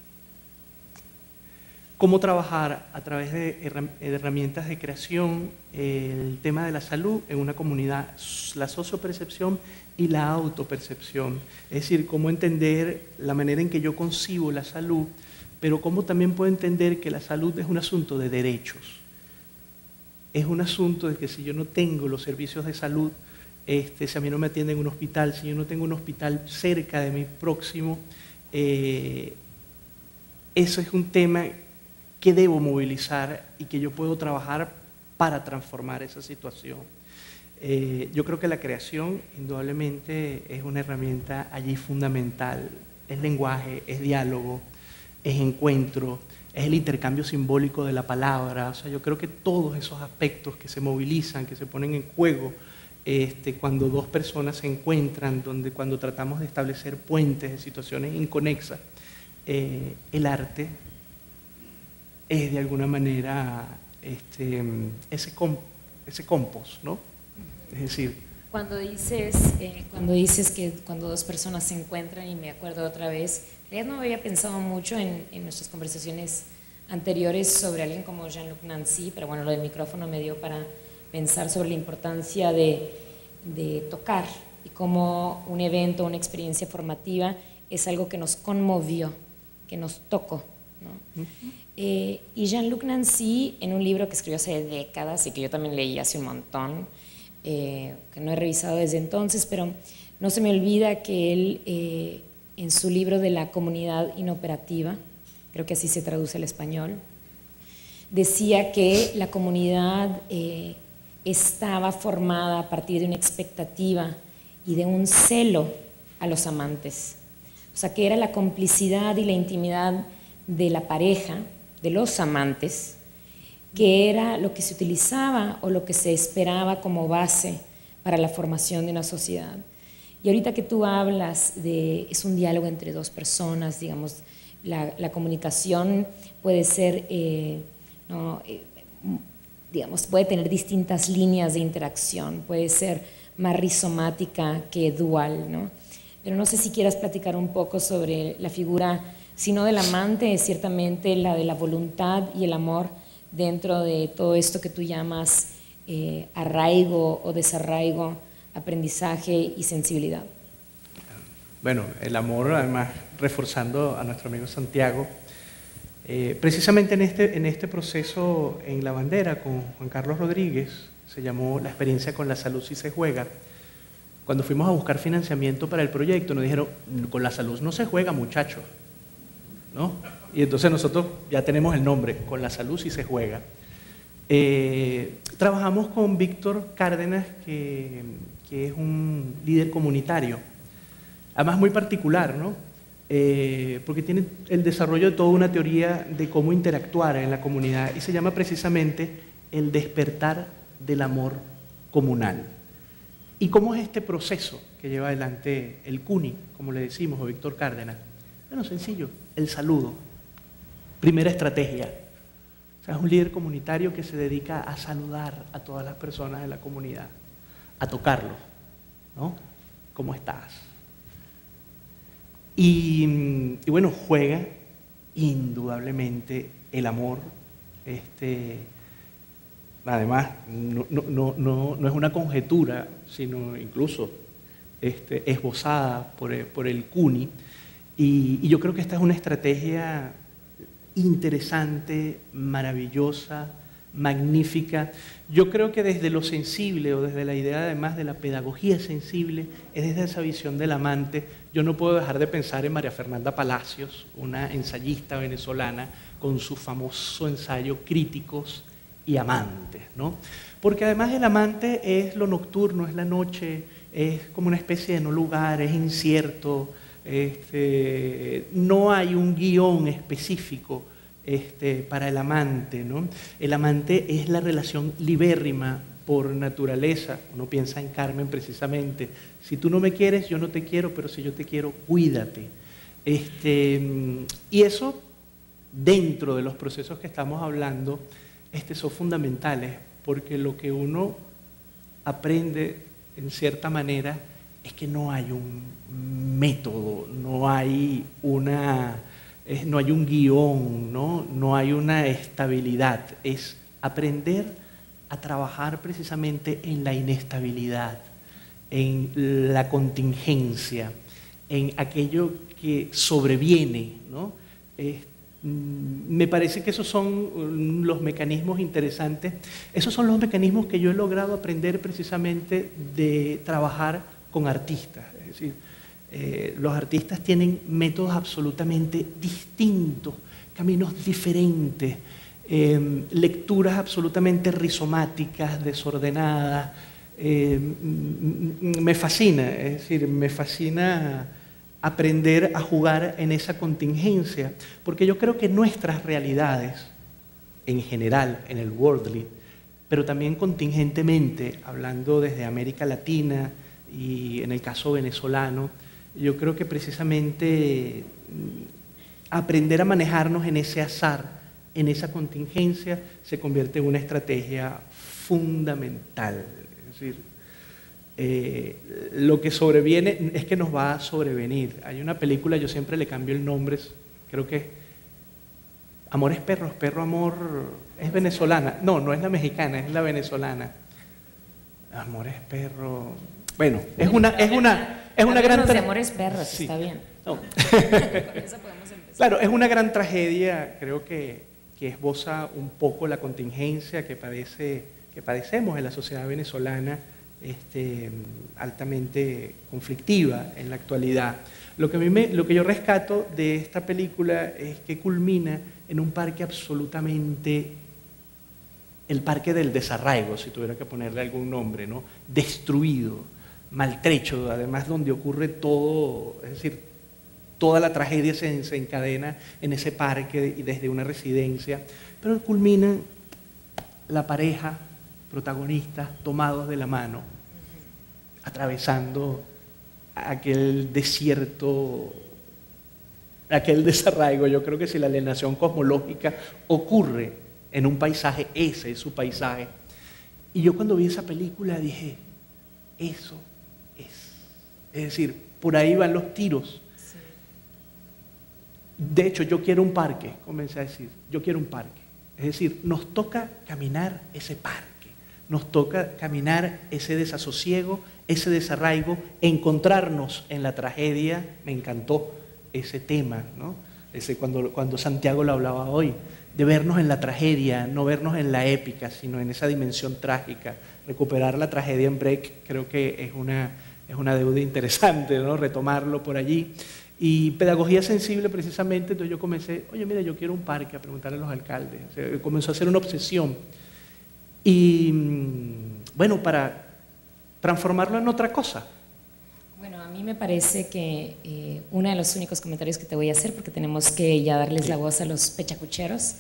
cómo trabajar a través de herramientas de creación el tema de la salud en una comunidad, la sociopercepción y la autopercepción. Es decir, cómo entender la manera en que yo concibo la salud, pero cómo también puedo entender que la salud es un asunto de derechos. Es un asunto de que si yo no tengo los servicios de salud, si a mí no me atienden en un hospital, si yo no tengo un hospital cerca de mi próximo, eso es un tema que debo movilizar y que yo puedo trabajar para transformar esa situación. Yo creo que la creación indudablemente es una herramienta allí fundamental. Es lenguaje, es diálogo, es encuentro, es el intercambio simbólico de la palabra. O sea, yo creo que todos esos aspectos que se movilizan, que se ponen en juego cuando dos personas se encuentran, cuando tratamos de establecer puentes de situaciones inconexas, el arte es de alguna manera ese compost, ¿no? Es decir, cuando dices que cuando dos personas se encuentran, y me acuerdo otra vez, ya no había pensado mucho en nuestras conversaciones anteriores sobre alguien como Jean-Luc Nancy, pero bueno, lo del micrófono me dio para pensar sobre la importancia de tocar y cómo un evento, una experiencia formativa es algo que nos conmovió, que nos tocó, ¿no? Y Jean-Luc Nancy, en un libro que escribió hace décadas y que yo también leí hace un montón, que no he revisado desde entonces, pero no se me olvida que él, en su libro de la comunidad inoperativa, creo que así se traduce al español, decía que la comunidad estaba formada a partir de una expectativa y de un celo a los amantes. O sea, que era la complicidad y la intimidad de la pareja, de los amantes, que era lo que se utilizaba o lo que se esperaba como base para la formación de una sociedad. Y ahorita que tú hablas es un diálogo entre dos personas, digamos, la comunicación puede ser, digamos, puede tener distintas líneas de interacción, puede ser más rizomática que dual, ¿no? Pero no sé si quieras platicar un poco sobre la figura, si no del amante, es ciertamente la de la voluntad y el amor dentro de todo esto que tú llamas arraigo o desarraigo, aprendizaje y sensibilidad. Bueno, el amor, además, reforzando a nuestro amigo Santiago, precisamente en este proceso en La Bandera con Juan Carlos Rodríguez, se llamó La experiencia con la salud si se juega. Cuando fuimos a buscar financiamiento para el proyecto, nos dijeron, con la salud no se juega, muchachos, ¿no? Y entonces nosotros ya tenemos el nombre, con la salud sí se juega. Trabajamos con Víctor Cárdenas, que es un líder comunitario, además muy particular, ¿no? Porque tiene el desarrollo de toda una teoría de cómo interactuar en la comunidad y se llama precisamente el despertar del amor comunal. ¿Y cómo es este proceso que lleva adelante el CUNY, como le decimos, o Víctor Cárdenas? Bueno, sencillo, el saludo. Primera estrategia. O sea, es un líder comunitario que se dedica a saludar a todas las personas de la comunidad, a tocarlos, ¿no? ¿Cómo estás? Y bueno, juega indudablemente el amor. Además, no es una conjetura, sino incluso esbozada por el CUNY. Y yo creo que esta es una estrategia interesante, maravillosa, magnífica. Yo creo que desde lo sensible, o desde la idea además de la pedagogía sensible, es desde esa visión del amante. Yo no puedo dejar de pensar en María Fernanda Palacios, una ensayista venezolana, con su famoso ensayo Críticos y Amantes, ¿no? Porque además el amante es lo nocturno, es la noche, es como una especie de no lugar, es incierto. No hay un guión específico para el amante, ¿no? El amante es la relación libérrima por naturaleza. Uno piensa en Carmen precisamente. Si tú no me quieres, yo no te quiero, pero si yo te quiero, cuídate. Y eso, dentro de los procesos que estamos hablando, son fundamentales, porque lo que uno aprende, en cierta manera, es que no hay un método, no hay un guión, no hay una estabilidad. Es aprender a trabajar precisamente en la inestabilidad, en la contingencia, en aquello que sobreviene, ¿no? Me parece que esos son los mecanismos interesantes. Esos son los mecanismos que yo he logrado aprender precisamente de trabajar con artistas. Es decir, los artistas tienen métodos absolutamente distintos, caminos diferentes, lecturas absolutamente rizomáticas, desordenadas. Me fascina, es decir, me fascina aprender a jugar en esa contingencia, porque yo creo que nuestras realidades, en general, en el worldly, pero también contingentemente, hablando desde América Latina y en el caso venezolano, yo creo que precisamente aprender a manejarnos en ese azar, en esa contingencia, se convierte en una estrategia fundamental. Es decir, lo que sobreviene es que nos va a sobrevenir. Hay una película, yo siempre le cambio el nombre, creo que Amores Perros, Perro Amor, es venezolana. No es la mexicana, es la venezolana. Amores Perro. Bueno, es una gran de Amores Perros, sí. Está bien. No. Con eso podemos empezar. Claro, es una gran tragedia, creo que esboza un poco la contingencia que padecemos en la sociedad venezolana, altamente conflictiva en la actualidad. Lo que yo rescato de esta película es que culmina en un parque absolutamente, el parque del desarraigo, si tuviera que ponerle algún nombre, ¿no? Destruido, maltrecho, además donde ocurre todo, es decir, toda la tragedia se encadena en ese parque y desde una residencia, pero culmina la pareja protagonistas tomados de la mano, atravesando aquel desierto, aquel desarraigo. Yo creo que si la alienación cosmológica ocurre en un paisaje, ese es su paisaje. Y yo cuando vi esa película dije, eso es decir, por ahí van los tiros. Sí. De hecho, yo quiero un parque, comencé a decir, yo quiero un parque. Es decir, nos toca caminar ese parque. Nos toca caminar ese desasosiego, ese desarraigo, encontrarnos en la tragedia. Me encantó ese tema, ¿no? Cuando Santiago lo hablaba hoy, de vernos en la tragedia, no vernos en la épica, sino en esa dimensión trágica. Recuperar la tragedia en Brecht creo que es una deuda interesante, ¿no? Retomarlo por allí. Y pedagogía sensible precisamente, entonces yo comencé, oye, mira, yo quiero un parque, a preguntarle a los alcaldes. O sea, comenzó a ser una obsesión. Y bueno, para transformarlo en otra cosa. Bueno, a mí me parece que uno de los únicos comentarios que te voy a hacer, porque tenemos que ya darles la voz a los pechacucheros,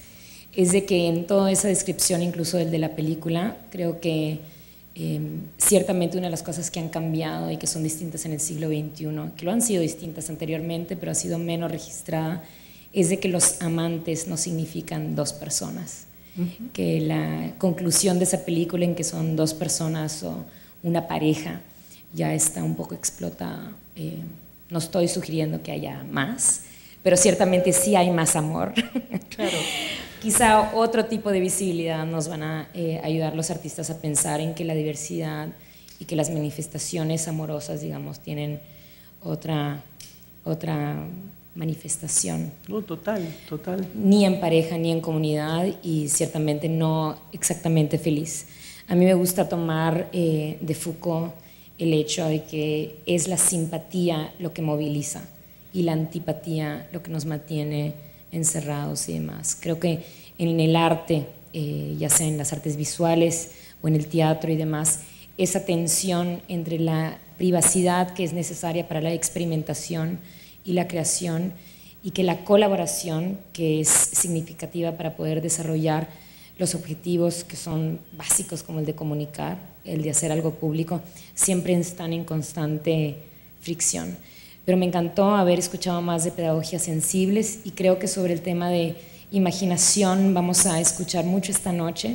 es de que en toda esa descripción, incluso el de la película, creo que ciertamente una de las cosas que han cambiado y que son distintas en el siglo XXI, que lo han sido distintas anteriormente, pero ha sido menos registrada, es de que los amantes no significan dos personas. Que la conclusión de esa película en que son dos personas o una pareja ya está un poco explotada. No estoy sugiriendo que haya más, pero ciertamente sí hay más amor. Claro. Quizá otro tipo de visibilidad nos van a ayudar los artistas a pensar en que la diversidad y que las manifestaciones amorosas, digamos, tienen otra manifestación. No, total. Ni en pareja ni en comunidad, y ciertamente no exactamente feliz. A mí me gusta tomar de Foucault el hecho de que es la simpatía lo que moviliza y la antipatía lo que nos mantiene encerrados y demás. Creo que en el arte, ya sea en las artes visuales o en el teatro y demás, esa tensión entre la privacidad que es necesaria para la experimentación y la creación, y que la colaboración, que es significativa para poder desarrollar los objetivos que son básicos, como el de comunicar, el de hacer algo público, siempre están en constante fricción. Pero me encantó haber escuchado más de pedagogías sensibles, y creo que sobre el tema de imaginación vamos a escuchar mucho esta noche.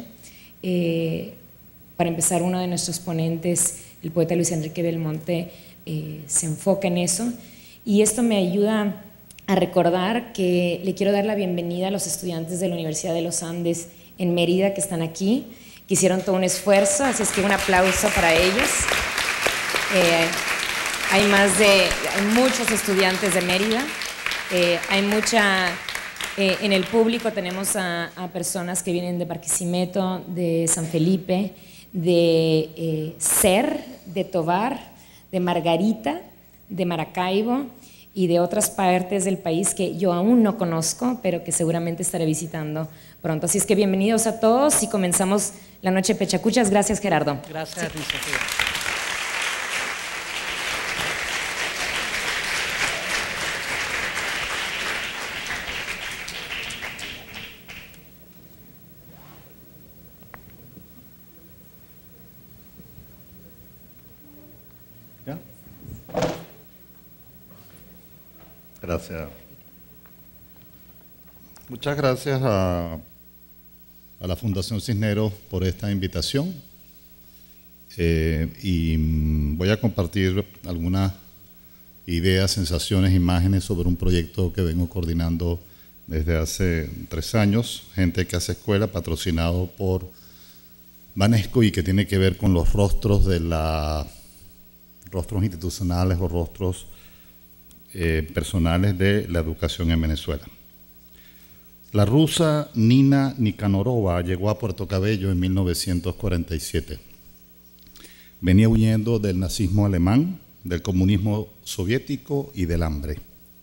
Para empezar, uno de nuestros ponentes, el poeta Luis Enrique Belmonte, se enfoca en eso, y esto me ayuda a recordar que le quiero dar la bienvenida a los estudiantes de la Universidad de los Andes en Mérida que están aquí, que hicieron todo un esfuerzo, así es que un aplauso para ellos. Hay muchos estudiantes de Mérida, en el público tenemos a personas que vienen de Barquisimeto, de San Felipe, de Ser, de Tovar, de Margarita, de Maracaibo y de otras partes del país que yo aún no conozco, pero que seguramente estaré visitando pronto. Así es que bienvenidos a todos y comenzamos la noche Pechacuchas. Gracias, Gerardo. Gracias, sí. Risa. ¿Ya? Gracias. Muchas gracias a la Fundación Cisneros por esta invitación. Y voy a compartir algunas ideas, sensaciones, imágenes sobre un proyecto que vengo coordinando desde hace 3 años, Gente que hace escuela, patrocinado por Banesco, y que tiene que ver con los rostros rostros institucionales o rostros personales de la educación en Venezuela. La rusa Nina Nikhanorova llegó a Puerto Cabello en 1947. Venía huyendo del nazismo alemán, del comunismo soviético y del hambre.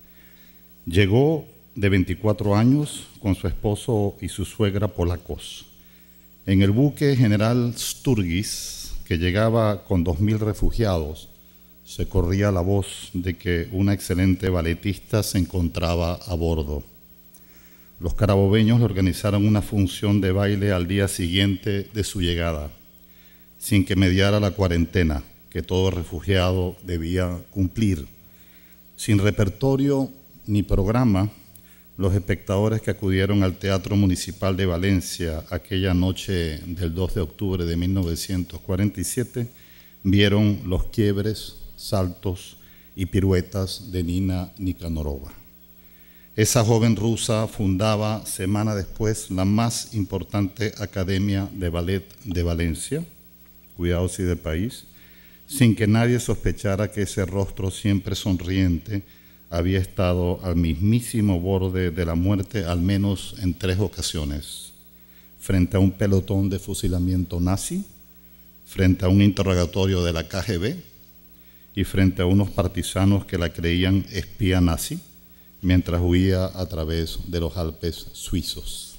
Llegó de 24 años con su esposo y su suegra polacos. En el buque General Sturgis, que llegaba con 2.000 refugiados, se corría la voz de que una excelente balletista se encontraba a bordo. Los carabobeños le organizaron una función de baile al día siguiente de su llegada, sin que mediara la cuarentena que todo refugiado debía cumplir. Sin repertorio ni programa, los espectadores que acudieron al Teatro Municipal de Valencia aquella noche del 2 de octubre de 1947 vieron los quiebres, saltos y piruetas de Nina Nikhanorova. Esa joven rusa fundaba semana después la más importante academia de ballet de Valencia, cuidados y del país, sin que nadie sospechara que ese rostro siempre sonriente había estado al mismísimo borde de la muerte al menos en 3 ocasiones, frente a un pelotón de fusilamiento nazi, frente a un interrogatorio de la KGB y frente a unos partisanos que la creían espía nazi, mientras huía a través de los Alpes suizos.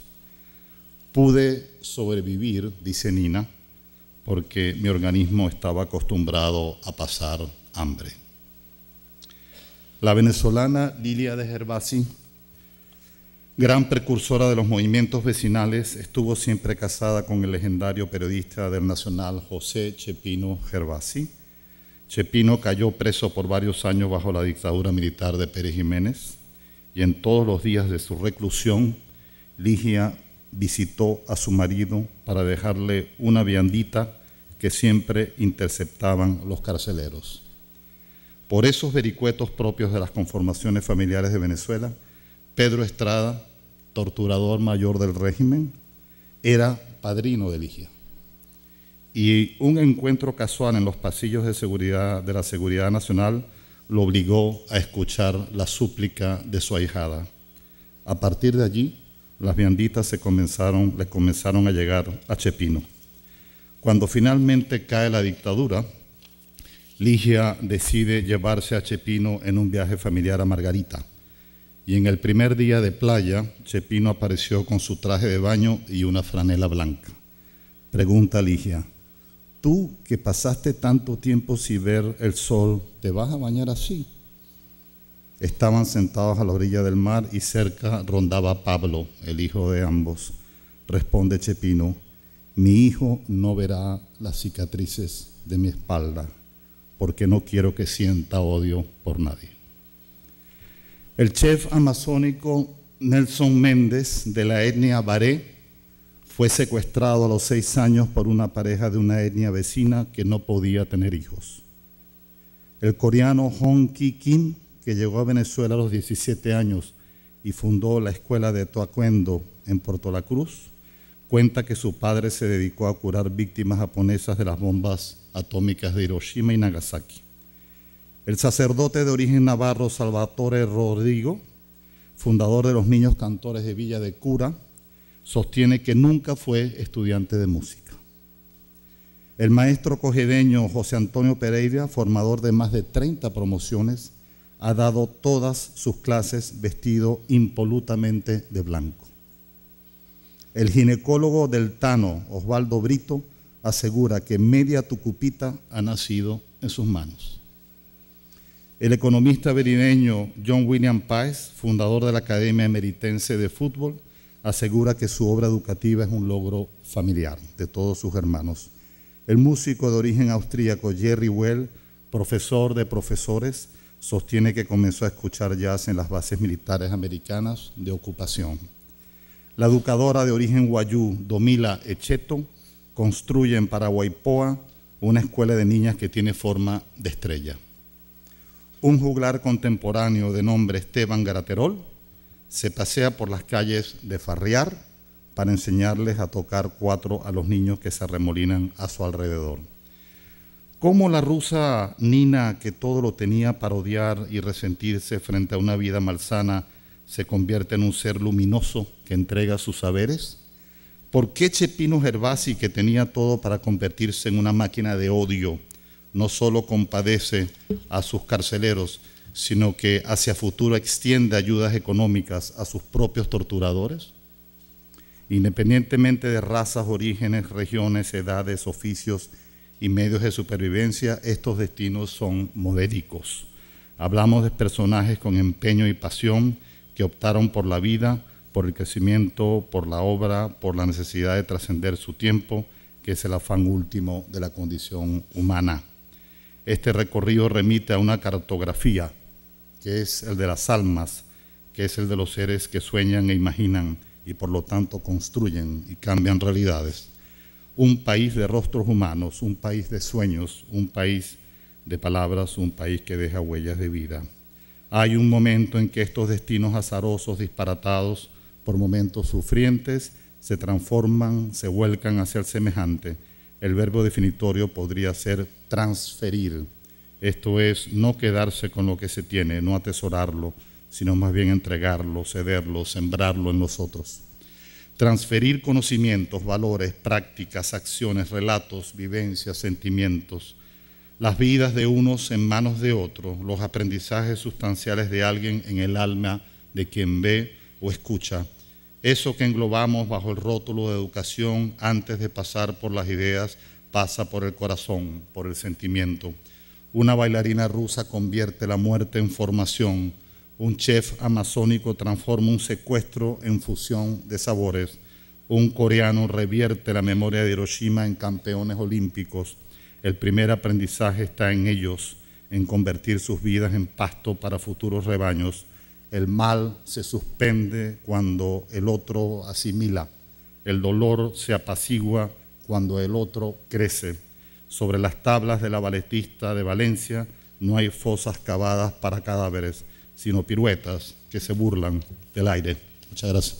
Pude sobrevivir, dice Nina, porque mi organismo estaba acostumbrado a pasar hambre. La venezolana Lilia de Gervasi Gran precursora de los movimientos vecinales, estuvo siempre casada con el legendario periodista del Nacional José Chepino Gervasi. Chepino cayó preso por varios años bajo la dictadura militar de Pérez Jiménez y en todos los días de su reclusión, Ligia visitó a su marido para dejarle una viandita que siempre interceptaban los carceleros. Por esos vericuetos propios de las conformaciones familiares de Venezuela, Pedro Estrada, torturador mayor del régimen, era padrino de Ligia. Y un encuentro casual en los pasillos de la Seguridad Nacional lo obligó a escuchar la súplica de su ahijada. A partir de allí, las vianditas le comenzaron a llegar a Chepino. Cuando finalmente cae la dictadura, Ligia decide llevarse a Chepino en un viaje familiar a Margarita. Y en el primer día de playa, Chepino apareció con su traje de baño y una franela blanca. Pregunta Ligia: ¿tú que pasaste tanto tiempo sin ver el sol, te vas a bañar así? Estaban sentados a la orilla del mar y cerca rondaba Pablo, el hijo de ambos. Responde Chepino: mi hijo no verá las cicatrices de mi espalda porque no quiero que sienta odio por nadie. El chef amazónico Nelson Méndez, de la etnia Baré, fue secuestrado a los 6 años por una pareja de una etnia vecina que no podía tener hijos. El coreano Hong Ki-Kim, que llegó a Venezuela a los 17 años y fundó la escuela de taekwondo en Puerto La Cruz, cuenta que su padre se dedicó a curar víctimas japonesas de las bombas atómicas de Hiroshima y Nagasaki. El sacerdote de origen navarro Salvatore Rodrigo, fundador de los Niños Cantores de Villa de Cura, sostiene que nunca fue estudiante de música. El maestro cojedeño José Antonio Pereira, formador de más de 30 promociones, ha dado todas sus clases vestido impolutamente de blanco. El ginecólogo del Tano, Osvaldo Brito, asegura que media tucupita ha nacido en sus manos. El economista berideño John William Páez, fundador de la Academia Emeritense de Fútbol, asegura que su obra educativa es un logro familiar de todos sus hermanos. El músico de origen austríaco Jerry Well, profesor de profesores, sostiene que comenzó a escuchar jazz en las bases militares americanas de ocupación. La educadora de origen wayú Domila Echeto construye en Paraguaypoa una escuela de niñas que tiene forma de estrella. Un juglar contemporáneo de nombre Esteban Garaterol se pasea por las calles de Farriar para enseñarles a tocar cuatro a los niños que se arremolinan a su alrededor. Cómo la rusa Nina, que todo lo tenía para odiar y resentirse frente a una vida malsana, se convierte en un ser luminoso que entrega sus saberes. ¿Por qué Chepino Gervasi, que tenía todo para convertirse en una máquina de odio, no solo compadece a sus carceleros, sino que hacia futuro extiende ayudas económicas a sus propios torturadores? Independientemente de razas, orígenes, regiones, edades, oficios y medios de supervivencia, estos destinos son modélicos. Hablamos de personajes con empeño y pasión que optaron por la vida, por el crecimiento, por la obra, por la necesidad de trascender su tiempo, que es el afán último de la condición humana. Este recorrido remite a una cartografía, que es el de las almas, que es el de los seres que sueñan e imaginan y por lo tanto construyen y cambian realidades. Un país de rostros humanos, un país de sueños, un país de palabras, un país que deja huellas de vida. Hay un momento en que estos destinos azarosos, disparatados, por momentos sufrientes, se transforman, se vuelcan hacia el semejante. El verbo definitorio podría ser transferir. Esto es, no quedarse con lo que se tiene, no atesorarlo, sino más bien entregarlo, cederlo, sembrarlo en los otros. Transferir conocimientos, valores, prácticas, acciones, relatos, vivencias, sentimientos, las vidas de unos en manos de otros, los aprendizajes sustanciales de alguien en el alma de quien ve o escucha. Eso que englobamos bajo el rótulo de educación antes de pasar por las ideas, pasa por el corazón, por el sentimiento. Una bailarina rusa convierte la muerte en formación. Un chef amazónico transforma un secuestro en fusión de sabores. Un coreano revierte la memoria de Hiroshima en campeones olímpicos. El primer aprendizaje está en ellos, en convertir sus vidas en pasto para futuros rebaños. El mal se suspende cuando el otro asimila. El dolor se apacigua cuando el otro crece. Sobre las tablas de la balletista de Valencia no hay fosas cavadas para cadáveres, sino piruetas que se burlan del aire. Muchas gracias.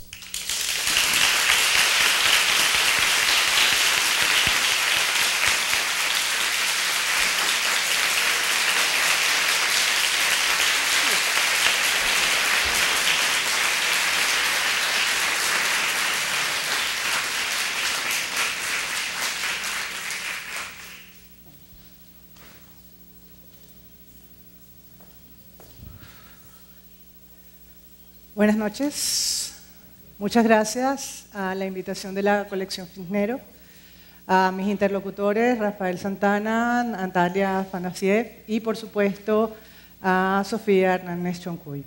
Buenas noches. Muchas gracias a la invitación de la colección Fisnero, a mis interlocutores Rafael Santana, Natalia Fanasiev y por supuesto a Sofía Hernández Choncuy.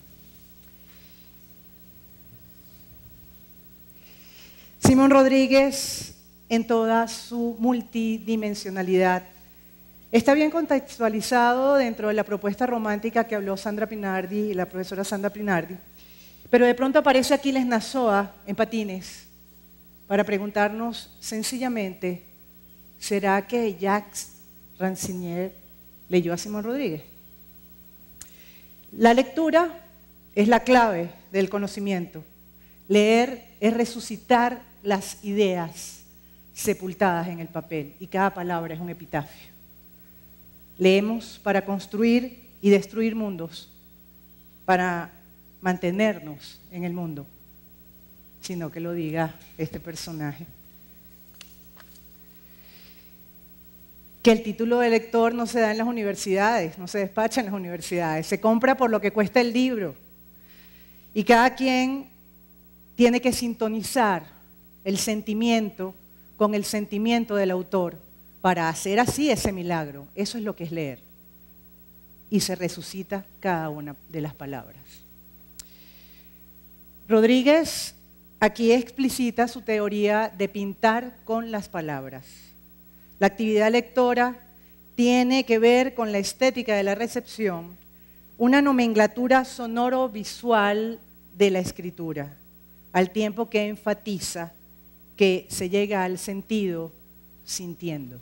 Simón Rodríguez, en toda su multidimensionalidad, está bien contextualizado dentro de la propuesta romántica que habló Sandra Pinardi, la profesora Sandra Pinardi. Pero de pronto aparece Aquiles Nazoa en patines para preguntarnos sencillamente, ¿será que Jacques Rancière leyó a Simón Rodríguez? La lectura es la clave del conocimiento. Leer es resucitar las ideas sepultadas en el papel y cada palabra es un epitafio. Leemos para construir y destruir mundos, para mantenernos en el mundo, sino que lo diga este personaje. Que el título de lector no se da en las universidades, no se despacha en las universidades, se compra por lo que cuesta el libro. Y cada quien tiene que sintonizar el sentimiento con el sentimiento del autor para hacer así ese milagro. Eso es lo que es leer. Y se resucita cada una de las palabras. Rodríguez aquí explicita su teoría de pintar con las palabras. La actividad lectora tiene que ver con la estética de la recepción, una nomenclatura sonoro-visual de la escritura, al tiempo que enfatiza que se llega al sentido sintiendo.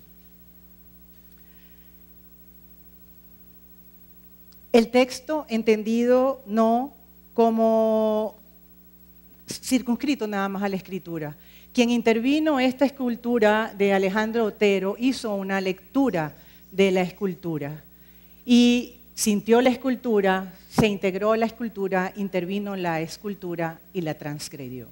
El texto entendido no como circunscrito nada más a la escritura. Quien intervino esta escultura de Alejandro Otero hizo una lectura de la escultura y sintió la escultura, se integró a la escultura, intervino en la escultura y la transgredió.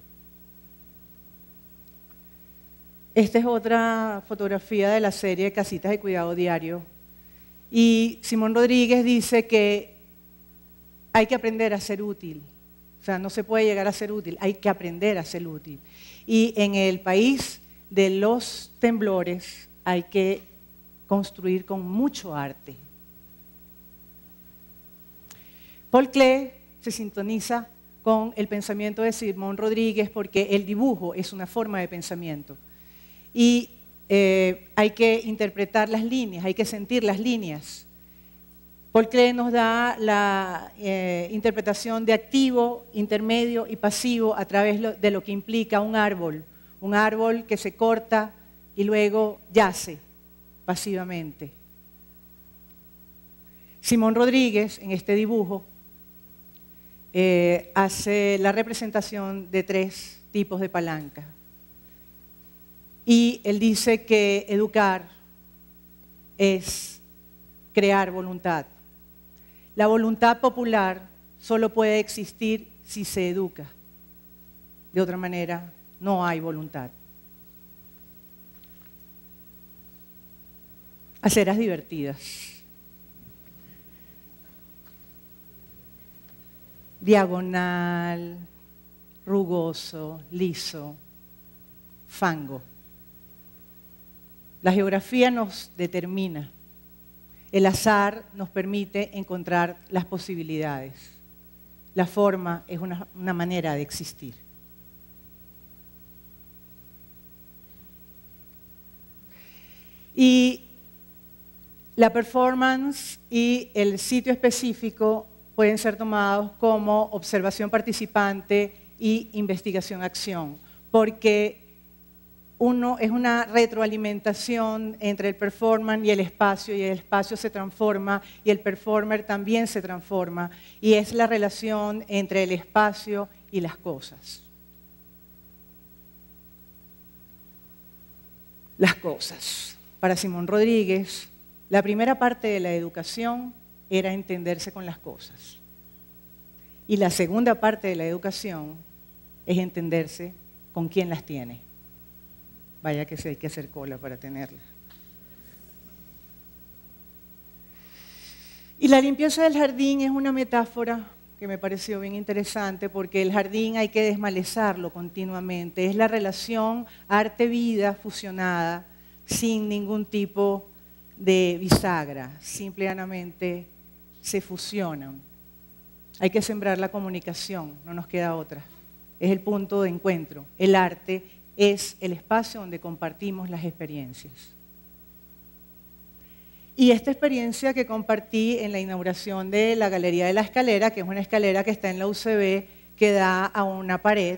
Esta es otra fotografía de la serie Casitas de Cuidado Diario y Simón Rodríguez dice que hay que aprender a ser útil. O sea, no se puede llegar a ser útil, hay que aprender a ser útil. Y en el país de los temblores hay que construir con mucho arte. Paul Klee se sintoniza con el pensamiento de Simón Rodríguez porque el dibujo es una forma de pensamiento. Y hay que interpretar las líneas, hay que sentir las líneas. Paul Klee nos da la interpretación de activo, intermedio y pasivo a través de lo que implica un árbol que se corta y luego yace pasivamente. Simón Rodríguez, en este dibujo, hace la representación de 3 tipos de palanca. Y él dice que educar es crear voluntad. La voluntad popular solo puede existir si se educa. De otra manera, no hay voluntad. Aceras divertidas. Diagonal, rugoso, liso, fango. La geografía nos determina. El azar nos permite encontrar las posibilidades. la forma es una manera de existir. Y la performance y el sitio específico pueden ser tomados como observación participante y investigación-acción, porque uno es una retroalimentación entre el performance y el espacio se transforma y el performer también se transforma, y es la relación entre el espacio y las cosas. Las cosas. Para Simón Rodríguez, la primera parte de la educación era entenderse con las cosas. Y la segunda parte de la educación es entenderse con quién las tiene. Vaya que sí hay que hacer cola para tenerla. Y la limpieza del jardín es una metáfora que me pareció bien interesante, porque el jardín hay que desmalezarlo continuamente. Es la relación arte-vida fusionada sin ningún tipo de bisagra, simplemente se fusionan. Hay que sembrar la comunicación, no nos queda otra. Es el punto de encuentro. El arte es el espacio donde compartimos las experiencias. Y esta experiencia que compartí en la inauguración de la Galería de la Escalera, que es una escalera que está en la UCB, que da a una pared,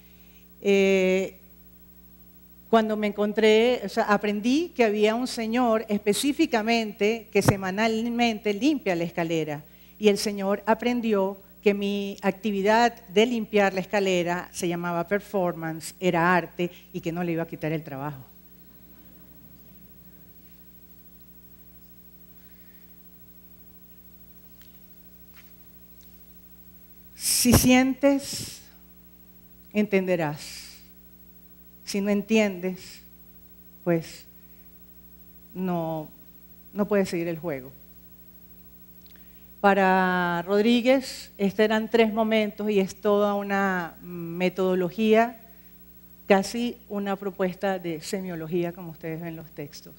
cuando me encontré, aprendí que había un señor específicamente que semanalmente limpia la escalera. Y el señor aprendió que mi actividad de limpiar la escalera se llamaba performance, era arte y que no le iba a quitar el trabajo. Si sientes, entenderás. Si no entiendes, pues no puedes seguir el juego. Para Rodríguez, estos eran 3 momentos y es toda una metodología, casi una propuesta de semiología, como ustedes ven en los textos.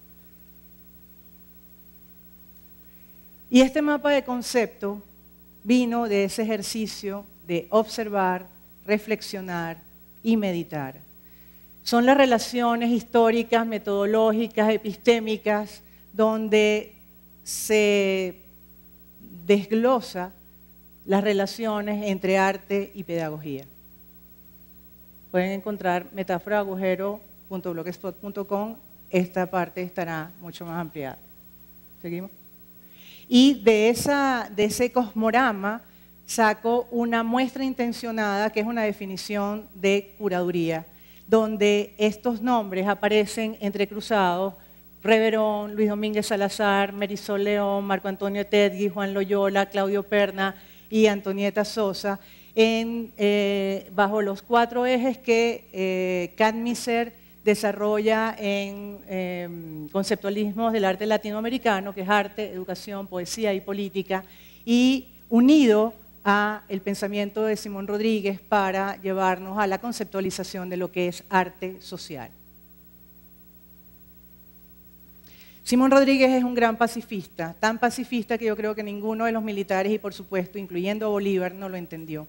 Y este mapa de concepto vino de ese ejercicio de observar, reflexionar y meditar. Son las relaciones históricas, metodológicas, epistémicas, donde se desglosa las relaciones entre arte y pedagogía. Pueden encontrar metáforaagujero.blogspot.com, esta parte estará mucho más ampliada. ¿Seguimos? Y de ese cosmorama saco una muestra intencionada, que es una definición de curaduría, donde estos nombres aparecen entrecruzados: Reverón, Luis Domínguez Salazar, Marisol León, Marco Antonio Tedgui, Juan Loyola, Claudio Perna y Antonieta Sosa, bajo los 4 ejes que Cadmiser desarrolla en conceptualismos del arte latinoamericano, que es arte, educación, poesía y política, y unido a el pensamiento de Simón Rodríguez para llevarnos a la conceptualización de lo que es arte social. Simón Rodríguez es un gran pacifista, tan pacifista que yo creo que ninguno de los militares, y por supuesto incluyendo a Bolívar, no lo entendió.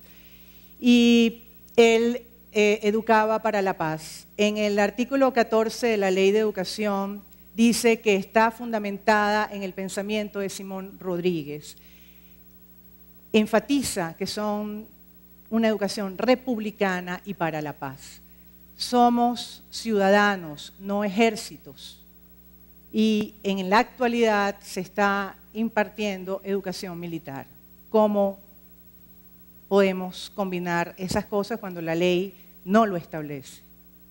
Y él educaba para la paz. En el artículo 14 de la Ley de Educación dice que está fundamentada en el pensamiento de Simón Rodríguez. Enfatiza que son una educación republicana y para la paz. Somos ciudadanos, no ejércitos. Y en la actualidad se está impartiendo educación militar. ¿Cómo podemos combinar esas cosas cuando la ley no lo establece?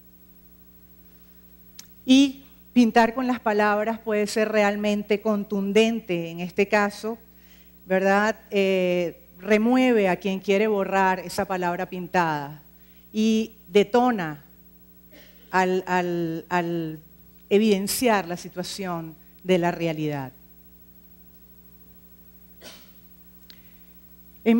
Y pintar con las palabras puede ser realmente contundente en este caso, ¿verdad? Remueve a quien quiere borrar esa palabra pintada y detona al evidenciar la situación de la realidad. En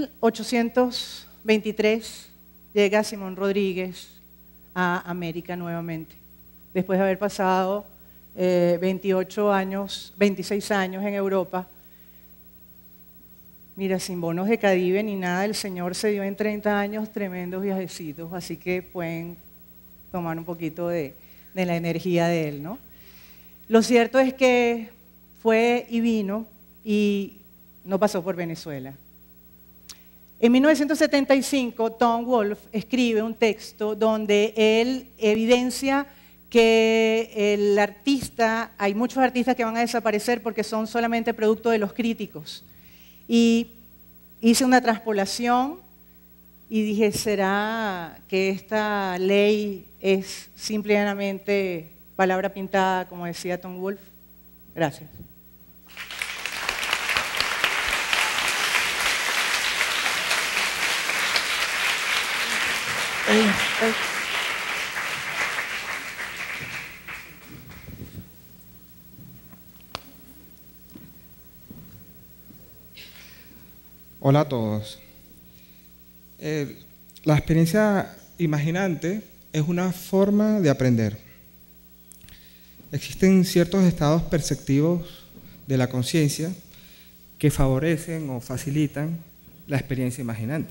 1823 llega Simón Rodríguez a América nuevamente, después de haber pasado 26 años en Europa. Mira, sin bonos de Cadive ni nada, el señor se dio en 30 años tremendos viajecitos, así que pueden tomar un poquito de la energía de él, ¿no? Lo cierto es que fue y vino y no pasó por Venezuela. En 1975, Tom Wolfe escribe un texto donde él evidencia que el artista, hay muchos artistas que van a desaparecer porque son solamente producto de los críticos. Y hice una transpolación y dije, ¿será que esta ley es simplemente palabra pintada, como decía Tom Wolfe? Gracias. Hola a todos. La experiencia imaginante es una forma de aprender. Existen ciertos estados perceptivos de la conciencia que favorecen o facilitan la experiencia imaginante.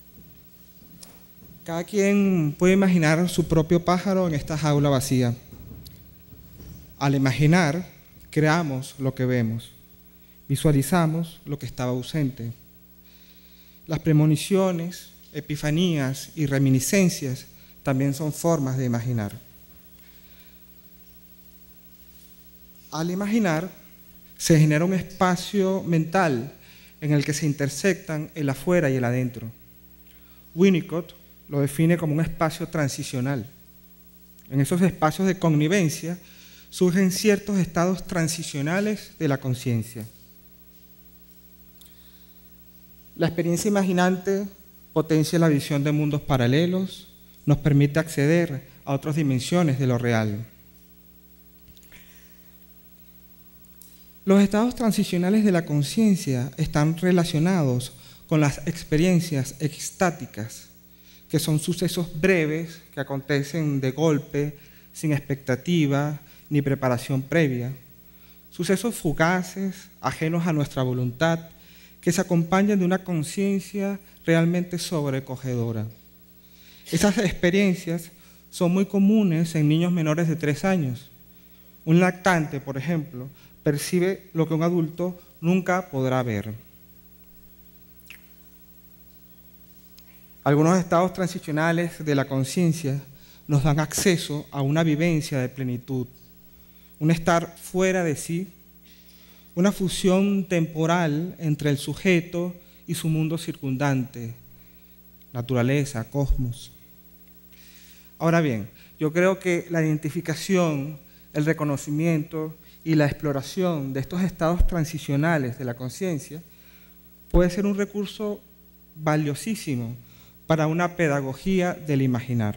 Cada quien puede imaginar su propio pájaro en esta jaula vacía. Al imaginar, creamos lo que vemos, visualizamos lo que estaba ausente. Las premoniciones, epifanías y reminiscencias también son formas de imaginar. Al imaginar, se genera un espacio mental en el que se intersectan el afuera y el adentro. Winnicott lo define como un espacio transicional. En esos espacios de connivencia surgen ciertos estados transicionales de la conciencia. La experiencia imaginante potencia la visión de mundos paralelos, nos permite acceder a otras dimensiones de lo real. Los estados transicionales de la conciencia están relacionados con las experiencias extáticas, que son sucesos breves que acontecen de golpe, sin expectativa ni preparación previa. Sucesos fugaces, ajenos a nuestra voluntad, que se acompañan de una conciencia realmente sobrecogedora. Esas experiencias son muy comunes en niños menores de 3 años. Un lactante, por ejemplo, percibe lo que un adulto nunca podrá ver. Algunos estados transicionales de la conciencia nos dan acceso a una vivencia de plenitud, un estar fuera de sí, una fusión temporal entre el sujeto y su mundo circundante, naturaleza, cosmos. Ahora bien, yo creo que la identificación, el reconocimiento y la exploración de estos estados transicionales de la conciencia puede ser un recurso valiosísimo para una pedagogía del imaginar.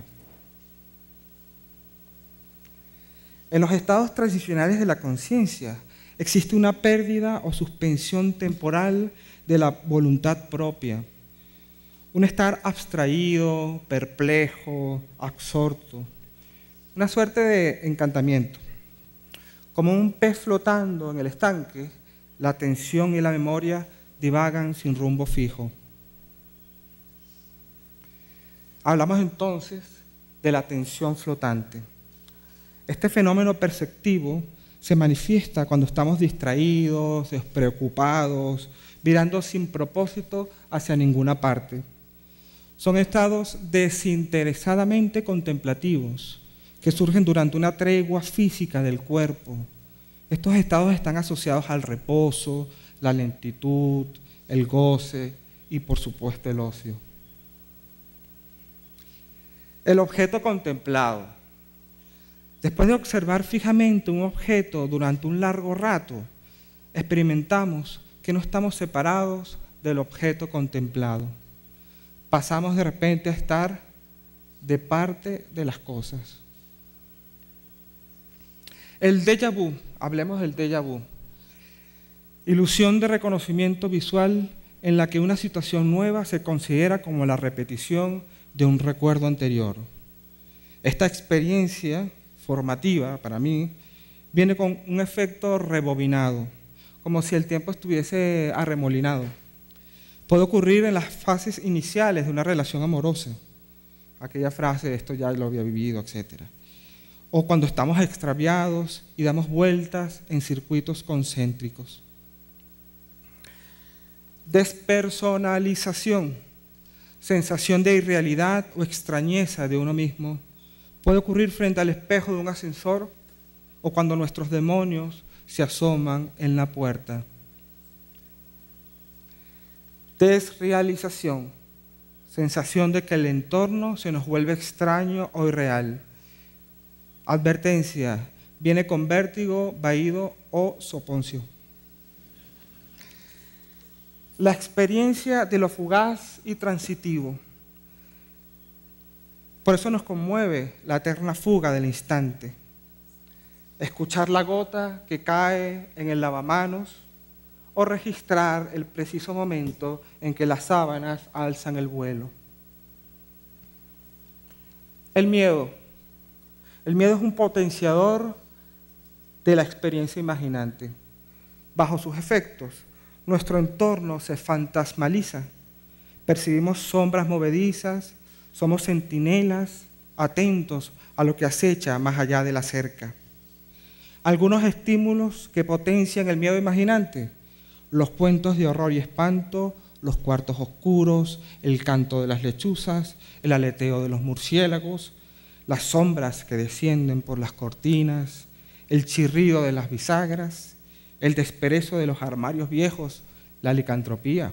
En los estados transicionales de la conciencia existe una pérdida o suspensión temporal de la voluntad propia, un estar abstraído, perplejo, absorto, una suerte de encantamiento. Como un pez flotando en el estanque, la atención y la memoria divagan sin rumbo fijo. Hablamos entonces de la atención flotante. Este fenómeno perceptivo se manifiesta cuando estamos distraídos, despreocupados, mirando sin propósito hacia ninguna parte. Son estados desinteresadamente contemplativos que surgen durante una tregua física del cuerpo. Estos estados están asociados al reposo, la lentitud, el goce y, por supuesto, el ocio. El objeto contemplado. Después de observar fijamente un objeto durante un largo rato, experimentamos que no estamos separados del objeto contemplado. Pasamos de repente a estar de parte de las cosas. El déjà vu, hablemos del déjà vu. Ilusión de reconocimiento visual en la que una situación nueva se considera como la repetición de un recuerdo anterior. Esta experiencia formativa, para mí, viene con un efecto rebobinado, como si el tiempo estuviese arremolinado. Puede ocurrir en las fases iniciales de una relación amorosa. Aquella frase, esto ya lo había vivido, etc. O cuando estamos extraviados y damos vueltas en circuitos concéntricos. Despersonalización, sensación de irrealidad o extrañeza de uno mismo, puede ocurrir frente al espejo de un ascensor o cuando nuestros demonios se asoman en la puerta. Desrealización, sensación de que el entorno se nos vuelve extraño o irreal. Advertencia, viene con vértigo, vaído o soponcio. La experiencia de lo fugaz y transitivo. Por eso nos conmueve la eterna fuga del instante. Escuchar la gota que cae en el lavamanos o registrar el preciso momento en que las sábanas alzan el vuelo. El miedo. El miedo es un potenciador de la experiencia imaginante. Bajo sus efectos, nuestro entorno se fantasmaliza. Percibimos sombras movedizas, somos centinelas, atentos a lo que acecha más allá de la cerca. Algunos estímulos que potencian el miedo imaginante: los cuentos de horror y espanto, los cuartos oscuros, el canto de las lechuzas, el aleteo de los murciélagos, las sombras que descienden por las cortinas, el chirrido de las bisagras, el desperezo de los armarios viejos, la licantropía.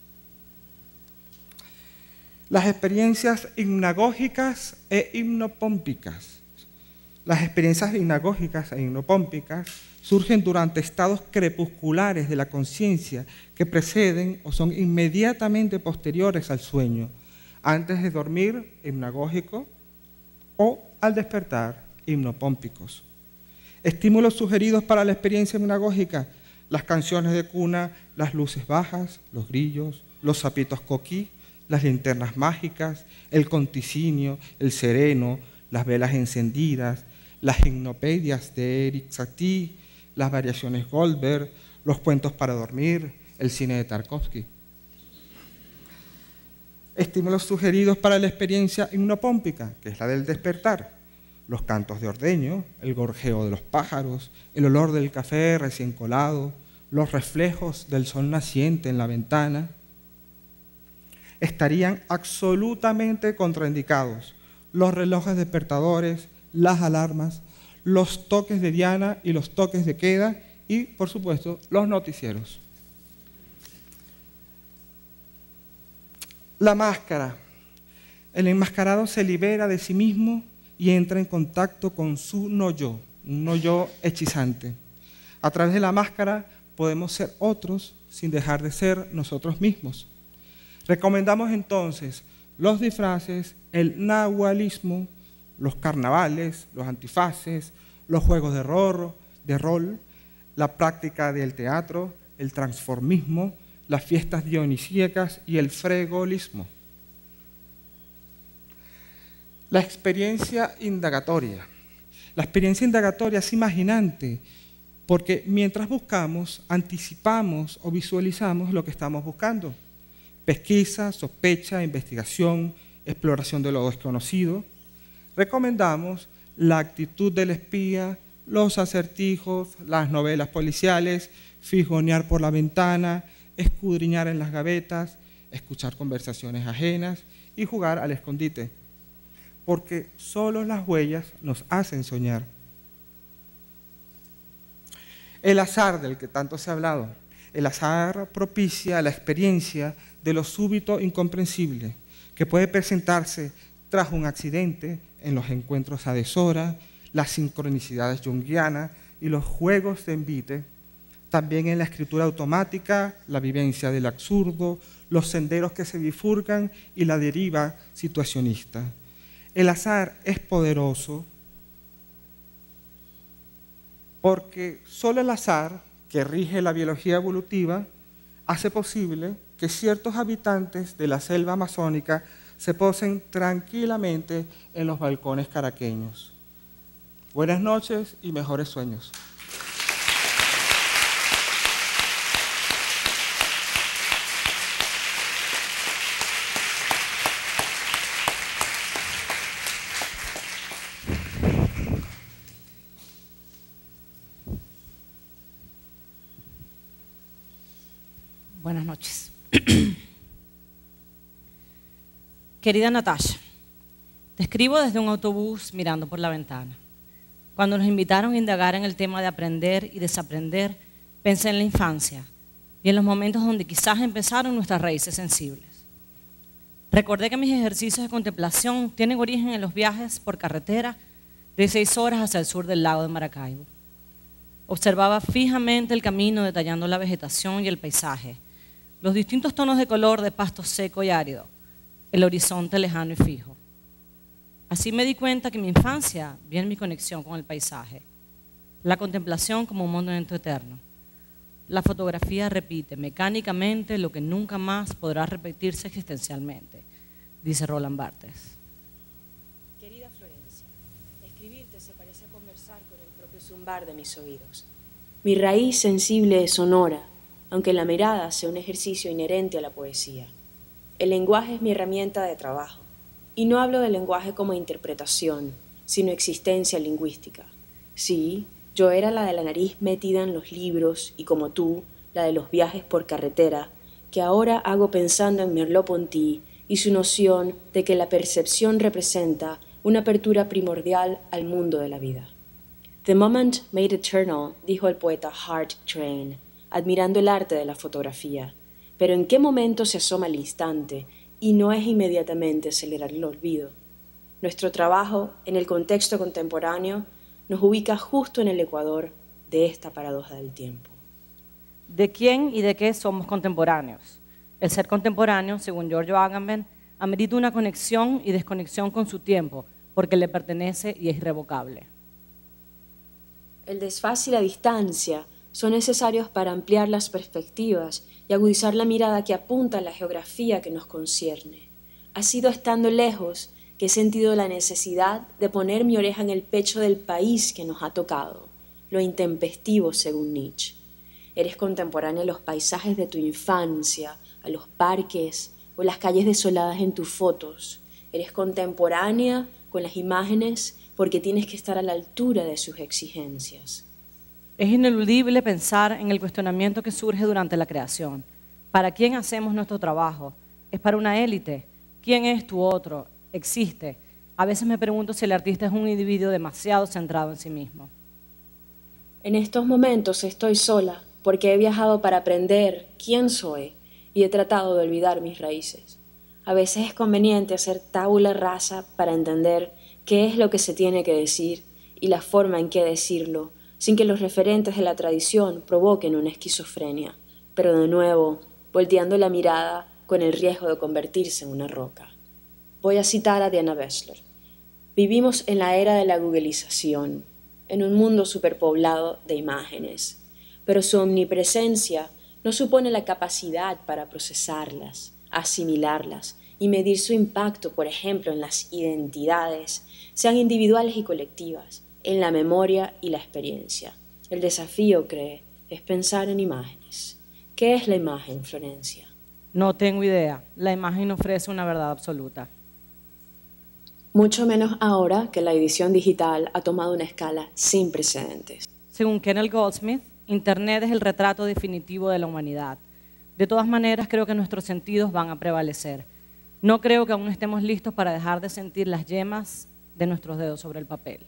Las experiencias hipnagógicas e hipnopómpicas. Las experiencias hipnagógicas e hipnopómpicas surgen durante estados crepusculares de la conciencia que preceden o son inmediatamente posteriores al sueño, antes de dormir, hipnagógico, o al despertar, hipnopómpicos. Estímulos sugeridos para la experiencia hipnagógica: las canciones de cuna, las luces bajas, los grillos, los sapitos coquí, las linternas mágicas, el conticinio, el sereno, las velas encendidas, las hipnopedias de Eric Satie, las variaciones Goldberg, los cuentos para dormir, el cine de Tarkovsky. Estímulos sugeridos para la experiencia hipnopómpica, que es la del despertar: los cantos de ordeño, el gorjeo de los pájaros, el olor del café recién colado, los reflejos del sol naciente en la ventana. Estarían absolutamente contraindicados los relojes despertadores, las alarmas, los toques de diana y los toques de queda y, por supuesto, los noticieros. La máscara. El enmascarado se libera de sí mismo y entra en contacto con su no-yo, un no-yo hechizante. A través de la máscara podemos ser otros sin dejar de ser nosotros mismos. Recomendamos entonces los disfraces, el nahualismo, los carnavales, los antifaces, los juegos de rol, la práctica del teatro, el transformismo, las fiestas dionisíacas y el fregolismo. La experiencia indagatoria. La experiencia indagatoria es imaginante porque mientras buscamos, anticipamos o visualizamos lo que estamos buscando. Pesquisa, sospecha, investigación, exploración de lo desconocido. Recomendamos la actitud del espía, los acertijos, las novelas policiales, fisgonear por la ventana, escudriñar en las gavetas, escuchar conversaciones ajenas y jugar al escondite. Porque solo las huellas nos hacen soñar. El azar del que tanto se ha hablado. El azar propicia la experiencia de lo súbito incomprensible, que puede presentarse tras un accidente, en los encuentros a deshora, las sincronicidades junguianas y los juegos de envite, también en la escritura automática, la vivencia del absurdo, los senderos que se bifurcan y la deriva situacionista. El azar es poderoso porque solo el azar, que rige la biología evolutiva, hace posible que ciertos habitantes de la selva amazónica se posen tranquilamente en los balcones caraqueños. Buenas noches y mejores sueños. noches. Querida Natasha, te escribo desde un autobús mirando por la ventana. Cuando nos invitaron a indagar en el tema de aprender y desaprender, pensé en la infancia y en los momentos donde quizás empezaron nuestras raíces sensibles. Recordé que mis ejercicios de contemplación tienen origen en los viajes por carretera de 6 horas hacia el sur del lago de Maracaibo. Observaba fijamente el camino detallando la vegetación y el paisaje, los distintos tonos de color de pasto seco y árido, el horizonte lejano y fijo. Así me di cuenta que mi infancia vi en mi conexión con el paisaje, la contemplación como un monumento eterno. La fotografía repite mecánicamente lo que nunca más podrá repetirse existencialmente, dice Roland Barthes. Querida Florencia, escribirte se parece a conversar con el propio zumbar de mis oídos. Mi raíz sensible es sonora, aunque la mirada sea un ejercicio inherente a la poesía. El lenguaje es mi herramienta de trabajo, y no hablo del lenguaje como interpretación, sino existencia lingüística. Sí, yo era la de la nariz metida en los libros y como tú, la de los viajes por carretera, que ahora hago pensando en Merleau-Ponty y su noción de que la percepción representa una apertura primordial al mundo de la vida. The moment made eternal, dijo el poeta Hart Crane, admirando el arte de la fotografía. Pero ¿en qué momento se asoma el instante y no es inmediatamente acelerar el olvido? Nuestro trabajo, en el contexto contemporáneo, nos ubica justo en el ecuador de esta paradoja del tiempo. ¿De quién y de qué somos contemporáneos? El ser contemporáneo, según Giorgio Agamben, amerita una conexión y desconexión con su tiempo, porque le pertenece y es irrevocable. El desfase y la distancia son necesarios para ampliar las perspectivas y agudizar la mirada que apunta a la geografía que nos concierne. Ha sido estando lejos que he sentido la necesidad de poner mi oreja en el pecho del país que nos ha tocado, lo intempestivo según Nietzsche. Eres contemporánea a los paisajes de tu infancia, a los parques o las calles desoladas en tus fotos. Eres contemporánea con las imágenes porque tienes que estar a la altura de sus exigencias. Es ineludible pensar en el cuestionamiento que surge durante la creación. ¿Para quién hacemos nuestro trabajo? ¿Es para una élite? ¿Quién es tu otro? ¿Existe? A veces me pregunto si el artista es un individuo demasiado centrado en sí mismo. En estos momentos estoy sola porque he viajado para aprender quién soy y he tratado de olvidar mis raíces. A veces es conveniente hacer tabula rasa para entender qué es lo que se tiene que decir y la forma en que decirlo, sin que los referentes de la tradición provoquen una esquizofrenia, pero de nuevo, volteando la mirada con el riesgo de convertirse en una roca. Voy a citar a Diana Bessler. Vivimos en la era de la googlización, en un mundo superpoblado de imágenes, pero su omnipresencia no supone la capacidad para procesarlas, asimilarlas y medir su impacto, por ejemplo, en las identidades, sean individuales y colectivas, en la memoria y la experiencia. El desafío, cree, es pensar en imágenes. ¿Qué es la imagen, Florencia? No tengo idea. La imagen ofrece una verdad absoluta. Mucho menos ahora que la edición digital ha tomado una escala sin precedentes. Según Kenneth Goldsmith, Internet es el retrato definitivo de la humanidad. De todas maneras, creo que nuestros sentidos van a prevalecer. No creo que aún estemos listos para dejar de sentir las yemas de nuestros dedos sobre el papel.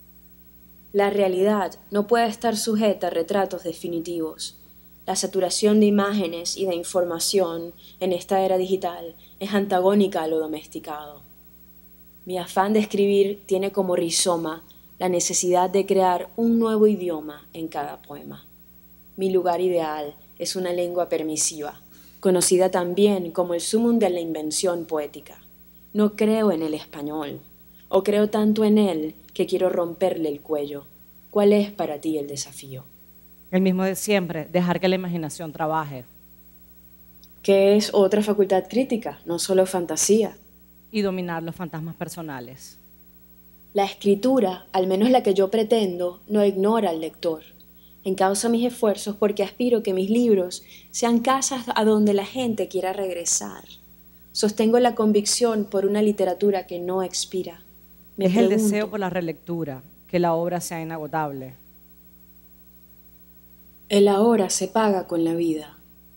La realidad no puede estar sujeta a retratos definitivos. La saturación de imágenes y de información en esta era digital es antagónica a lo domesticado. Mi afán de escribir tiene como rizoma la necesidad de crear un nuevo idioma en cada poema. Mi lugar ideal es una lengua permisiva, conocida también como el sumum de la invención poética. No creo en el español, o creo tanto en él que quiero romperle el cuello. ¿Cuál es para ti el desafío? El mismo de siempre, dejar que la imaginación trabaje. Que es otra facultad crítica, no solo fantasía. Y dominar los fantasmas personales. La escritura, al menos la que yo pretendo, no ignora al lector. Encauzo mis esfuerzos porque aspiro que mis libros sean casas a donde la gente quiera regresar. Sostengo la convicción por una literatura que no expira. Es el deseo por la relectura, que la obra sea inagotable. El ahora se paga con la vida.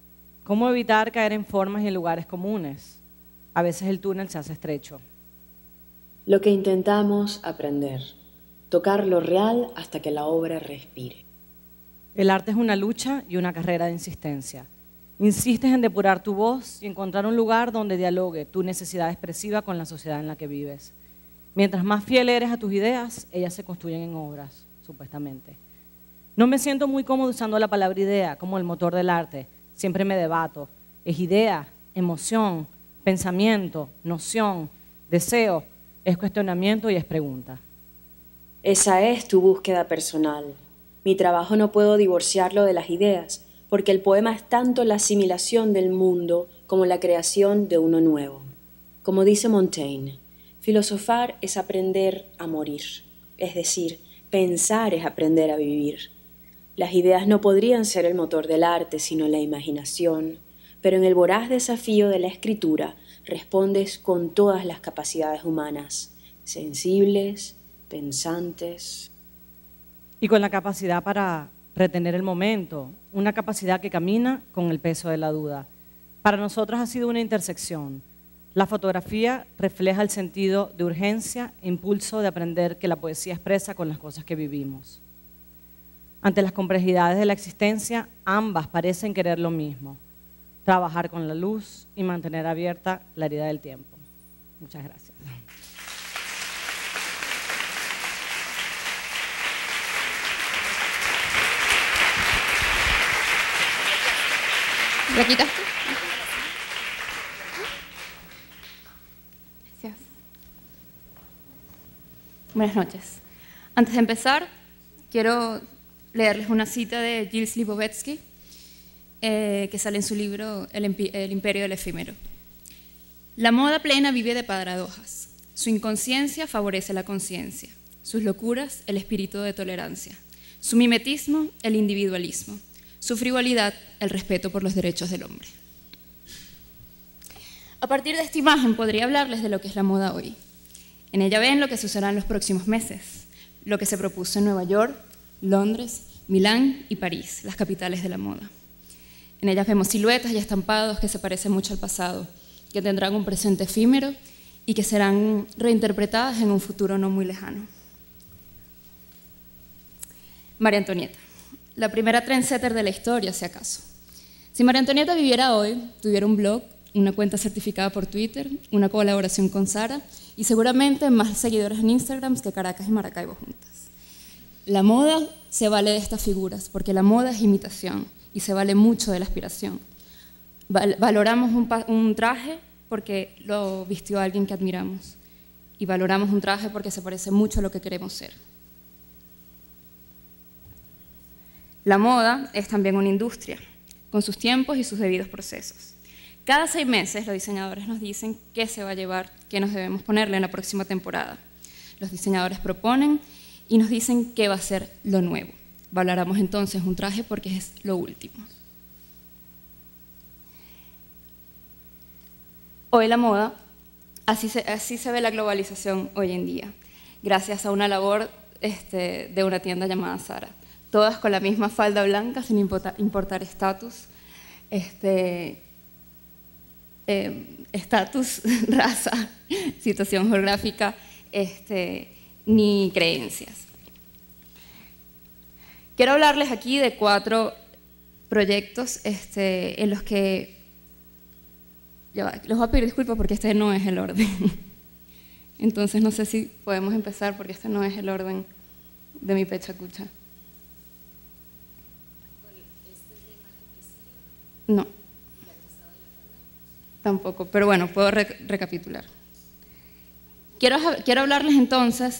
¿Cómo evitar caer en formas y en lugares comunes? A veces el túnel se hace estrecho. Lo que intentamos aprender, tocar lo real hasta que la obra respire. El arte es una lucha y una carrera de insistencia. Insistes en depurar tu voz y encontrar un lugar donde dialogue tu necesidad expresiva con la sociedad en la que vives. Mientras más fiel eres a tus ideas, ellas se construyen en obras, supuestamente. No me siento muy cómodo usando la palabra idea como el motor del arte. Siempre me debato. ¿Es idea, emoción, pensamiento, noción, deseo? Es cuestionamiento y es pregunta. Esa es tu búsqueda personal. Mi trabajo no puedo divorciarlo de las ideas, porque el poema es tanto la asimilación del mundo como la creación de uno nuevo. Como dice Montaigne, filosofar es aprender a morir, es decir, pensar es aprender a vivir. Las ideas no podrían ser el motor del arte, sino la imaginación, pero en el voraz desafío de la escritura respondes con todas las capacidades humanas, sensibles, pensantes. Y con la capacidad para retener el momento, una capacidad que camina con el peso de la duda. Para nosotros ha sido una intersección. La fotografía refleja el sentido de urgencia e impulso de aprender que la poesía expresa con las cosas que vivimos. Ante las complejidades de la existencia, ambas parecen querer lo mismo: trabajar con la luz y mantener abierta la herida del tiempo. Muchas gracias. ¿La quitaste? Gracias. Buenas noches. Antes de empezar, quiero leerles una cita de Gilles Lipovetsky, que sale en su libro El imperio del efímero. La moda plena vive de paradojas. Su inconsciencia favorece la conciencia. Sus locuras, el espíritu de tolerancia. Su mimetismo, el individualismo. Su frivolidad, el respeto por los derechos del hombre. A partir de esta imagen podría hablarles de lo que es la moda hoy. En ella ven lo que sucederá en los próximos meses, lo que se propuso en Nueva York, Londres, Milán y París, las capitales de la moda. En ellas vemos siluetas y estampados que se parecen mucho al pasado, que tendrán un presente efímero y que serán reinterpretadas en un futuro no muy lejano. María Antonieta, la primera trendsetter de la historia, si acaso. Si María Antonieta viviera hoy, tuviera un blog, una cuenta certificada por Twitter, una colaboración con Sara y seguramente más seguidores en Instagram que Caracas y Maracaibo juntas. La moda se vale de estas figuras, porque la moda es imitación y se vale mucho de la aspiración. Valoramos un traje porque lo vistió alguien que admiramos y valoramos un traje porque se parece mucho a lo que queremos ser. La moda es también una industria, con sus tiempos y sus debidos procesos. Cada 6 meses los diseñadores nos dicen qué se va a llevar, qué nos debemos ponerle en la próxima temporada. Los diseñadores proponen y nos dicen qué va a ser lo nuevo. Valoramos entonces un traje porque es lo último. Hoy la moda, así se ve la globalización hoy en día, gracias a una labor de una tienda llamada Sara. Todas con la misma falda blanca, sin importar estatus, raza, situación geográfica, ni creencias. Quiero hablarles aquí de 4 proyectos en los que... les voy a pedir disculpas porque este no es el orden. Entonces no sé si podemos empezar porque este no es el orden de mi pechacucha. No. Tampoco, pero bueno, puedo recapitular. Quiero hablarles entonces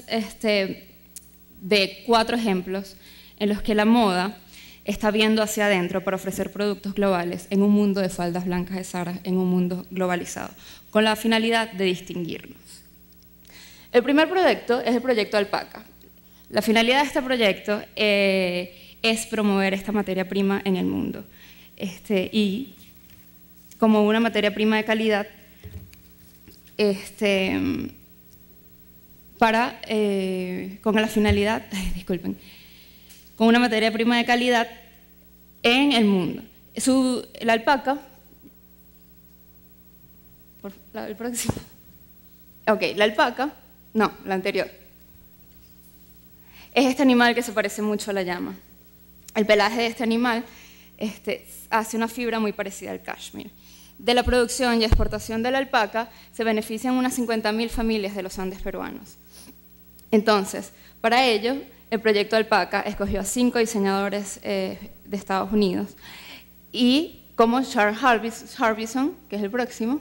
de 4 ejemplos en los que la moda está viendo hacia adentro para ofrecer productos globales en un mundo de faldas blancas de Sara, en un mundo globalizado, con la finalidad de distinguirnos. El primer proyecto es el proyecto Alpaca. La finalidad de este proyecto es promover esta materia prima en el mundo. Y como una materia prima de calidad con la finalidad, con una materia prima de calidad en el mundo. La alpaca el próximo. Ok, la alpaca, no, la anterior. Es este animal que se parece mucho a la llama. El pelaje de este animal hace una fibra muy parecida al cashmere. De la producción y exportación de la alpaca se benefician unas 50.000 familias de los Andes peruanos. Entonces, para ello, el proyecto Alpaca escogió a 5 diseñadores de Estados Unidos y como Charles Harbison, que es el próximo,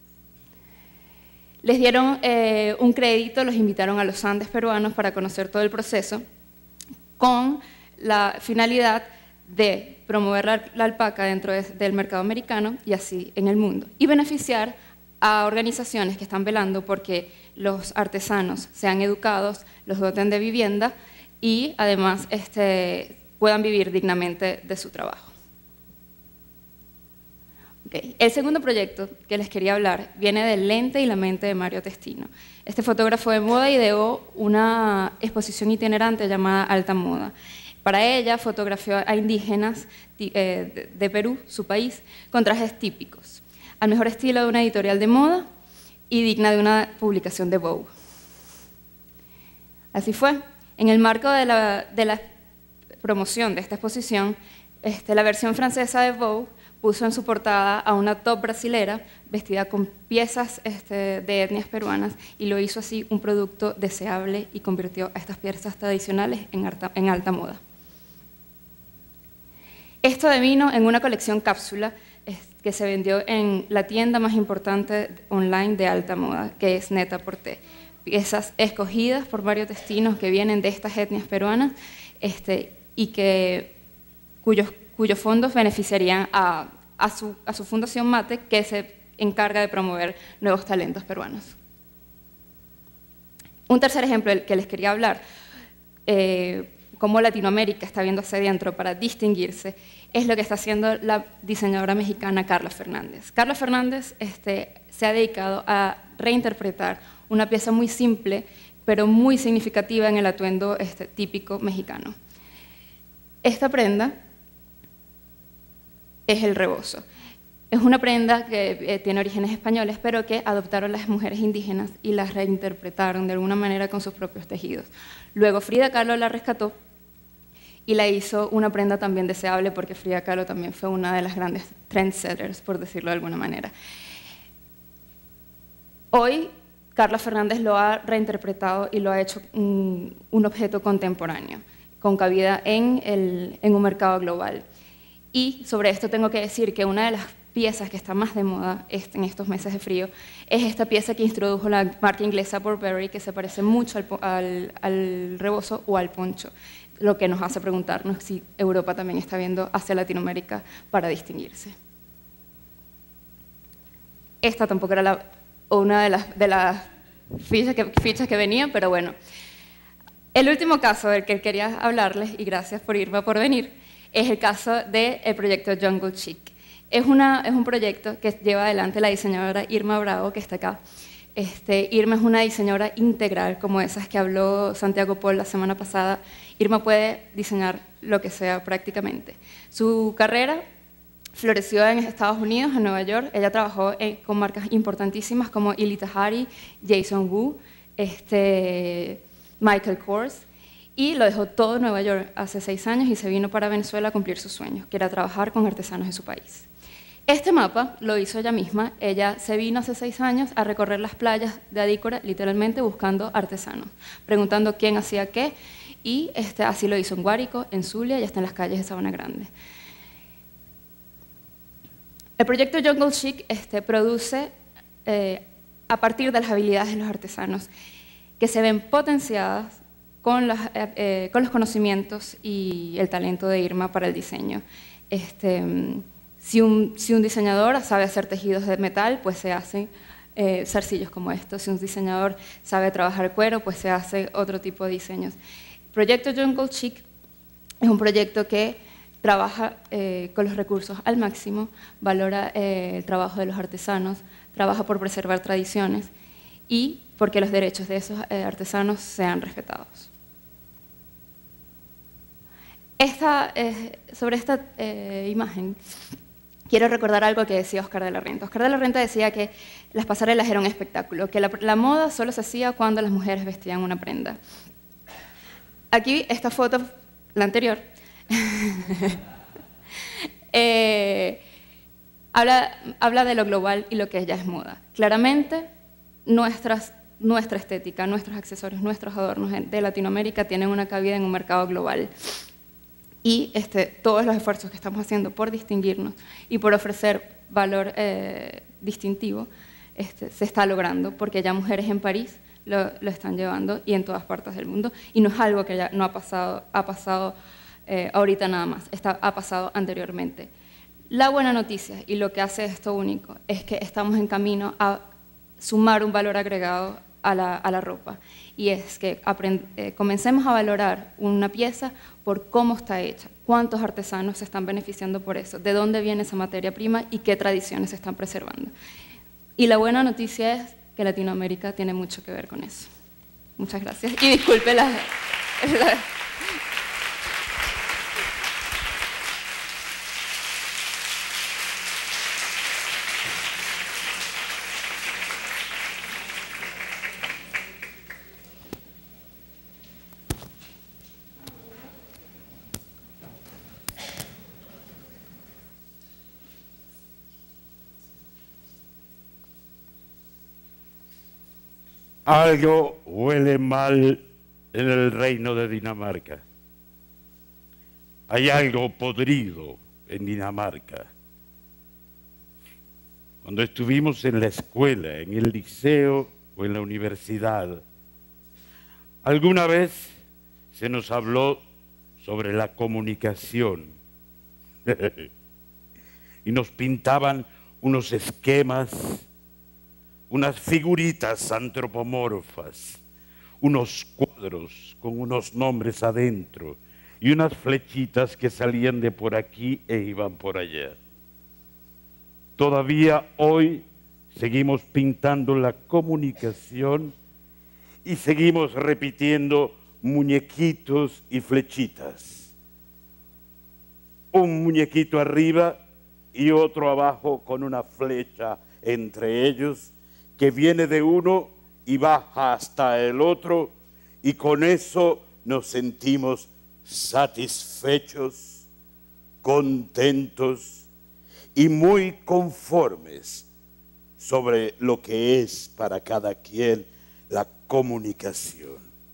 les dieron un crédito, los invitaron a los Andes peruanos para conocer todo el proceso con la finalidad de promover la alpaca dentro del mercado americano y así en el mundo, y beneficiar a organizaciones que están velando porque los artesanos sean educados, los doten de vivienda y además puedan vivir dignamente de su trabajo. Okay. El segundo proyecto que les quería hablar viene del lente y la mente de Mario Testino. Este fotógrafo de moda ideó una exposición itinerante llamada Alta Moda. Para ella fotografió a indígenas de Perú, su país, con trajes típicos, al mejor estilo de una editorial de moda y digna de una publicación de Vogue. Así fue. En el marco de la promoción de esta exposición, la versión francesa de Vogue puso en su portada a una top brasilera vestida con piezas de etnias peruanas y lo hizo así un producto deseable y convirtió a estas piezas tradicionales en alta moda. Esto devino en una colección cápsula que se vendió en la tienda más importante online de alta moda, que es Net-a-Porter. Piezas escogidas por Mario Testino que vienen de estas etnias peruanas y cuyos fondos beneficiarían a su fundación MATE, que se encarga de promover nuevos talentos peruanos. Un tercer ejemplo del que les quería hablar, cómo Latinoamérica está viendo hacia adentro para distinguirse, es lo que está haciendo la diseñadora mexicana Carla Fernández. Carla Fernández se ha dedicado a reinterpretar una pieza muy simple, pero muy significativa en el atuendo típico mexicano. Esta prenda es el rebozo. Es una prenda que tiene orígenes españoles, pero que adoptaron las mujeres indígenas y las reinterpretaron de alguna manera con sus propios tejidos. Luego Frida Kahlo la rescató y la hizo una prenda también deseable porque Frida Kahlo también fue una de las grandes trendsetters, por decirlo de alguna manera. Hoy Carla Fernández lo ha reinterpretado y lo ha hecho un objeto contemporáneo, con cabida en un mercado global. Y sobre esto tengo que decir que una de las piezas que está más de moda en estos meses de frío es esta pieza que introdujo la marca inglesa Burberry, que se parece mucho al rebozo o al poncho, lo que nos hace preguntarnos si Europa también está viendo hacia Latinoamérica para distinguirse. Esta tampoco era una de las fichas que venían, pero bueno. El último caso del que quería hablarles, y gracias por Irma por venir, es el caso del proyecto Jungle Chic. Es un proyecto que lleva adelante la diseñadora Irma Bravo, que está acá. Irma es una diseñadora integral, como esas que habló Santiago Paul la semana pasada. Irma puede diseñar lo que sea prácticamente. Su carrera floreció en Estados Unidos, en Nueva York. Ella trabajó con marcas importantísimas como Ilita Hari, Jason Wu, Michael Kors, y lo dejó todo en Nueva York hace 6 años y se vino para Venezuela a cumplir sus sueños, que era trabajar con artesanos de su país. Este mapa lo hizo ella misma. Ella se vino hace 6 años a recorrer las playas de Adícora, literalmente buscando artesanos, preguntando quién hacía qué, y así lo hizo en Guárico, en Zulia y hasta en las calles de Sabana Grande. El proyecto Jungle Chic produce a partir de las habilidades de los artesanos que se ven potenciadas con los conocimientos y el talento de Irma para el diseño. Si un diseñador sabe hacer tejidos de metal, pues se hacen zarcillos como estos. Si un diseñador sabe trabajar cuero, pues se hace otro tipo de diseños. El proyecto Jungle Chic es un proyecto que trabaja con los recursos al máximo, valora el trabajo de los artesanos, trabaja por preservar tradiciones y porque los derechos de esos artesanos sean respetados. Sobre esta imagen quiero recordar algo que decía Oscar de la Renta. Oscar de la Renta decía que las pasarelas eran un espectáculo, que la moda solo se hacía cuando las mujeres vestían una prenda. Aquí, esta foto, la anterior, habla de lo global y lo que ya es moda. Claramente, nuestra estética, nuestros accesorios, nuestros adornos de Latinoamérica tienen una cabida en un mercado global. Y todos los esfuerzos que estamos haciendo por distinguirnos y por ofrecer valor distintivo se está logrando, porque ya mujeres en París lo están llevando y en todas partes del mundo, y no es algo que ya no ha pasado ahorita nada más, ha pasado anteriormente. La buena noticia, y lo que hace esto único, es que estamos en camino a sumar un valor agregado a la ropa, y es que comencemos a valorar una pieza por cómo está hecha, cuántos artesanos se están beneficiando por eso, de dónde viene esa materia prima y qué tradiciones se están preservando. Y la buena noticia es que Latinoamérica tiene mucho que ver con eso. Muchas gracias, y disculpe la Algo huele mal en el reino de Dinamarca. Hay algo podrido en Dinamarca. Cuando estuvimos en la escuela, en el liceo o en la universidad, alguna vez se nos habló sobre la comunicación y nos pintaban unos esquemas, unas figuritas antropomorfas, unos cuadros con unos nombres adentro y unas flechitas que salían de por aquí e iban por allá. Todavía hoy seguimos pintando la comunicación y seguimos repitiendo muñequitos y flechitas. Un muñequito arriba y otro abajo con una flecha entre ellos, que viene de uno y baja hasta el otro, y con eso nos sentimos satisfechos, contentos y muy conformes sobre lo que es para cada quien la comunicación.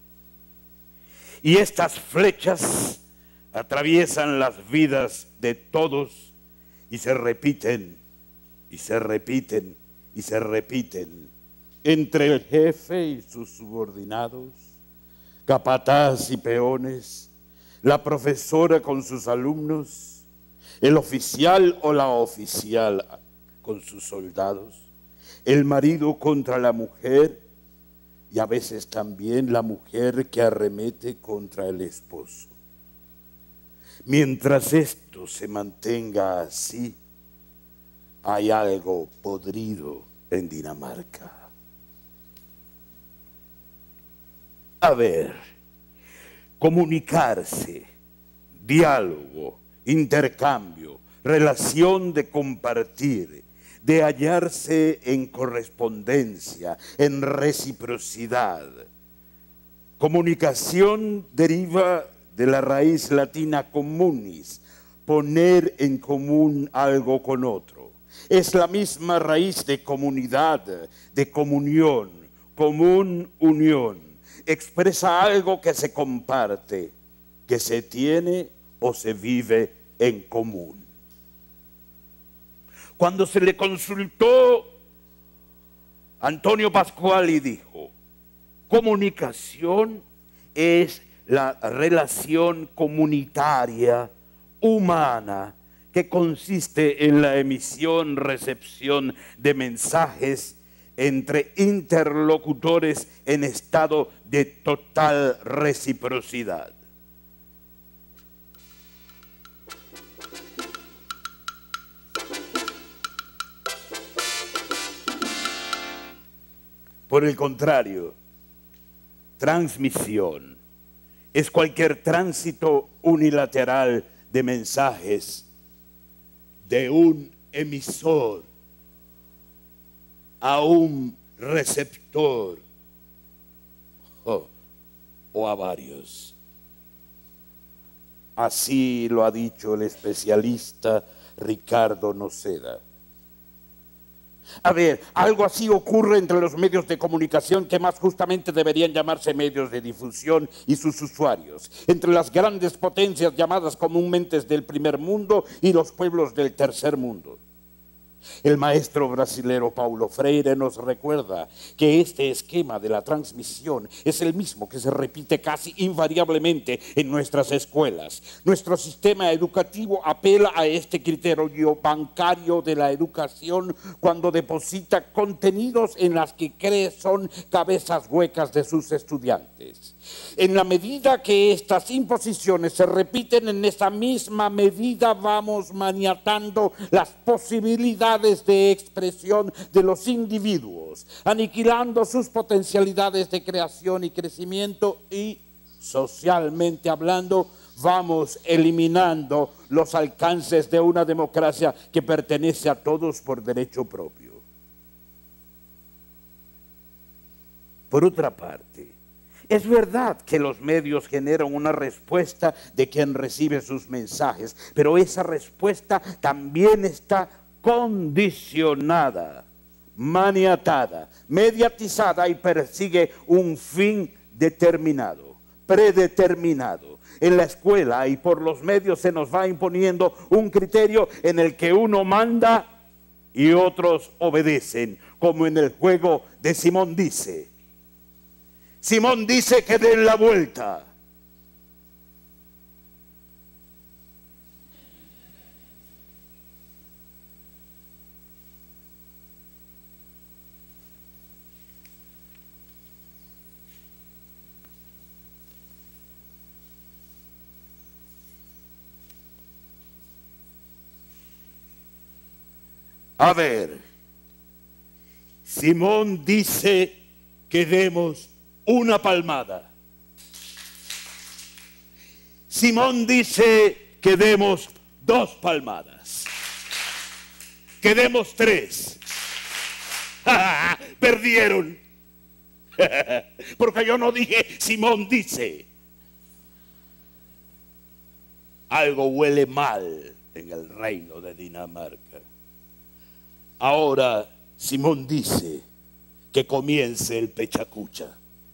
Y estas flechas atraviesan las vidas de todos y se repiten, y se repiten, y se repiten entre el jefe y sus subordinados, capataz y peones, la profesora con sus alumnos, el oficial o la oficial con sus soldados, el marido contra la mujer y a veces también la mujer que arremete contra el esposo. Mientras esto se mantenga así, hay algo podrido en Dinamarca. A ver, comunicarse, diálogo, intercambio, relación de compartir, de hallarse en correspondencia, en reciprocidad. Comunicación deriva de la raíz latina communis, poner en común algo con otro. Es la misma raíz de comunidad, de comunión, común, unión. Expresa algo que se comparte, que se tiene o se vive en común. Cuando se le consultó, Antonio Pasquali dijo: comunicación es la relación comunitaria, humana, que consiste en la emisión-recepción de mensajes entre interlocutores en estado de total reciprocidad. Por el contrario, transmisión es cualquier tránsito unilateral de mensajes de un emisor, a un receptor o a varios. Así lo ha dicho el especialista Ricardo Noceda. A ver, algo así ocurre entre los medios de comunicación que más justamente deberían llamarse medios de difusión y sus usuarios, entre las grandes potencias llamadas comúnmente del primer mundo y los pueblos del tercer mundo. El maestro brasilero Paulo Freire nos recuerda que este esquema de la transmisión es el mismo que se repite casi invariablemente en nuestras escuelas. Nuestro sistema educativo apela a este criterio bancario de la educación cuando deposita contenidos en las que cree son cabezas huecas de sus estudiantes. En la medida que estas imposiciones se repiten, en esa misma medida vamos maniatando las posibilidades de expresión de los individuos, aniquilando sus potencialidades de creación y crecimiento y, socialmente hablando, vamos eliminando los alcances de una democracia que pertenece a todos por derecho propio. Por otra parte, es verdad que los medios generan una respuesta de quien recibe sus mensajes, pero esa respuesta también está condicionada, maniatada, mediatizada y persigue un fin determinado, predeterminado. En la escuela y por los medios se nos va imponiendo un criterio en el que uno manda y otros obedecen, como en el juego de Simón dice. Simón dice que den la vuelta. A ver, Simón dice que demos una palmada. Simón dice que demos 2 palmadas. Que demos 3. Perdieron. Porque yo no dije Simón dice. Algo huele mal en el reino de Dinamarca. Ahora Simón dice que comience el pechacucha.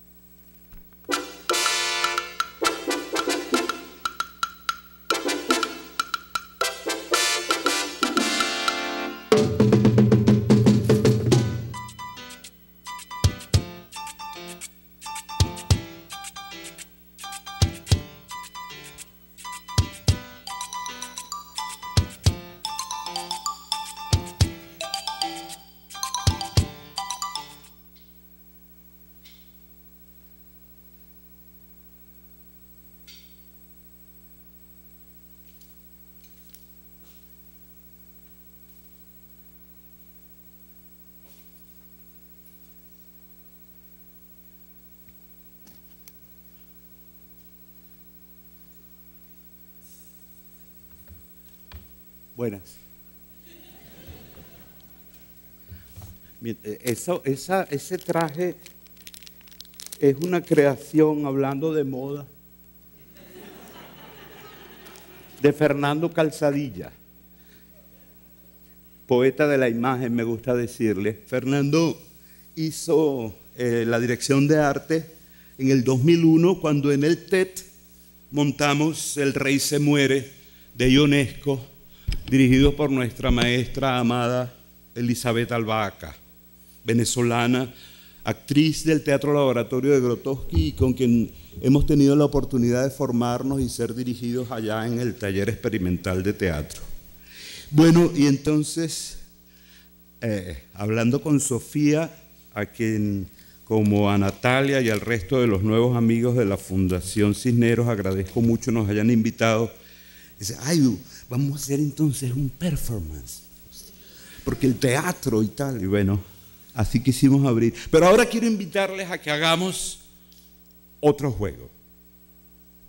Buenas. Ese traje es una creación, hablando de moda, de Fernando Calzadilla, poeta de la imagen, me gusta decirle. Fernando hizo la dirección de arte en el 2001, cuando en el TED montamos El Rey se muere, de Ionesco, dirigido por nuestra maestra amada Elizabeth Albahaca, venezolana, actriz del Teatro Laboratorio de Grotowski, y con quien hemos tenido la oportunidad de formarnos y ser dirigidos allá en el taller experimental de teatro. Bueno, y entonces, hablando con Sofía, a quien, como a Natalia y al resto de los nuevos amigos de la Fundación Cisneros, agradezco mucho nos hayan invitado, dice, ay, vamos a hacer entonces un performance, porque el teatro y tal, y bueno, así quisimos abrir. Pero ahora quiero invitarles a que hagamos otro juego,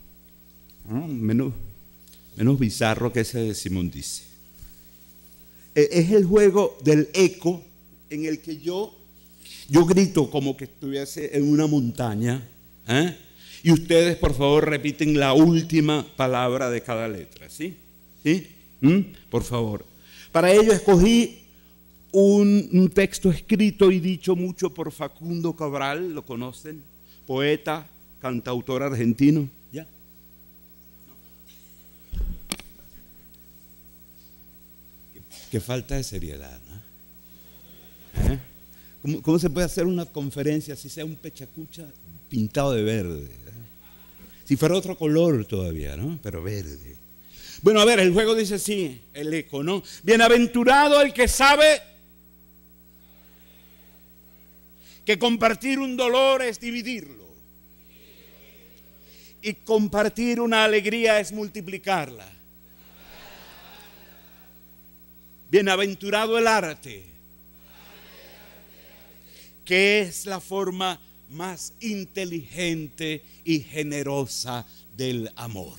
menos bizarro que ese de Simón dice. es el juego del eco, en el que yo grito como que estuviese en una montaña, ¿eh? Y ustedes, por favor, repiten la última palabra de cada letra, ¿sí? ¿Sí? Por favor. Para ello escogí un texto escrito y dicho mucho por Facundo Cabral, ¿lo conocen? Poeta, cantautor argentino. ¿Ya? Qué falta de seriedad, ¿no? ¿Eh? ¿Cómo se puede hacer una conferencia si sea un pechacucha pintado de verde? Si fuera otro color todavía, ¿no? Pero verde. Bueno, a ver, el juego dice así, el eco, ¿no? Bienaventurado el que sabe que compartir un dolor es dividirlo. Y compartir una alegría es multiplicarla. Bienaventurado el arte, que es la forma más inteligente y generosa del amor.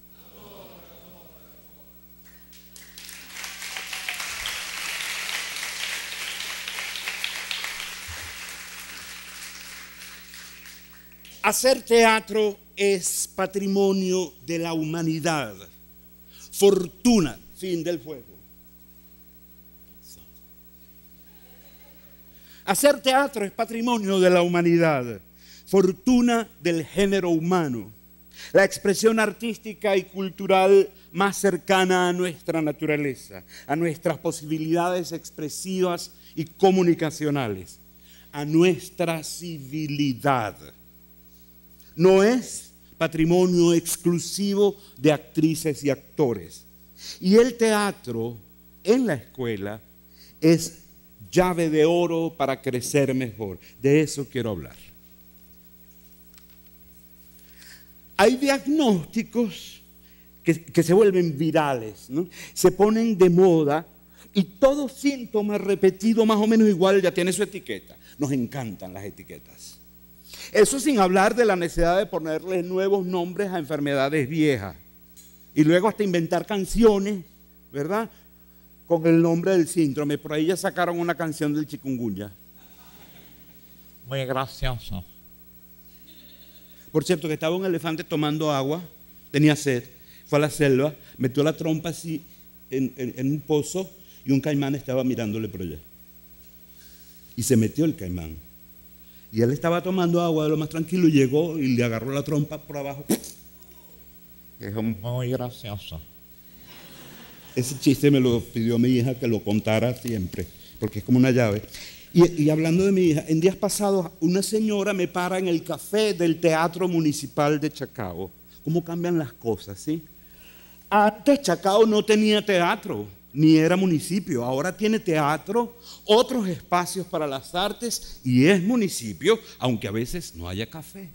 Hacer teatro es patrimonio de la humanidad. Fortuna, fin del juego. Hacer teatro es patrimonio de la humanidad, fortuna del género humano, la expresión artística y cultural más cercana a nuestra naturaleza, a nuestras posibilidades expresivas y comunicacionales, a nuestra civilidad. No es patrimonio exclusivo de actrices y actores. Y el teatro en la escuela es llave de oro para crecer mejor. De eso quiero hablar. Hay diagnósticos que se vuelven virales, ¿no? Se ponen de moda y todo síntoma repetido más o menos igual ya tiene su etiqueta. Nos encantan las etiquetas. Eso sin hablar de la necesidad de ponerle nuevos nombres a enfermedades viejas. Y luego hasta inventar canciones, ¿verdad?, con el nombre del síndrome. Por ahí ya sacaron una canción del chikungunya. Muy gracioso. Por cierto, que estaba un elefante tomando agua, tenía sed, fue a la selva, metió la trompa así en un pozo y un caimán estaba mirándole por allá. Y se metió el caimán. Y él estaba tomando agua de lo más tranquilo y llegó y le agarró la trompa por abajo. Es muy gracioso. Ese chiste me lo pidió mi hija que lo contara siempre, porque es como una llave. Y hablando de mi hija, en días pasados una señora me para en el café del Teatro Municipal de Chacao. ¿Cómo cambian las cosas, sí? Antes Chacao no tenía teatro, ni era municipio. Ahora tiene teatro, otros espacios para las artes y es municipio, aunque a veces no haya café.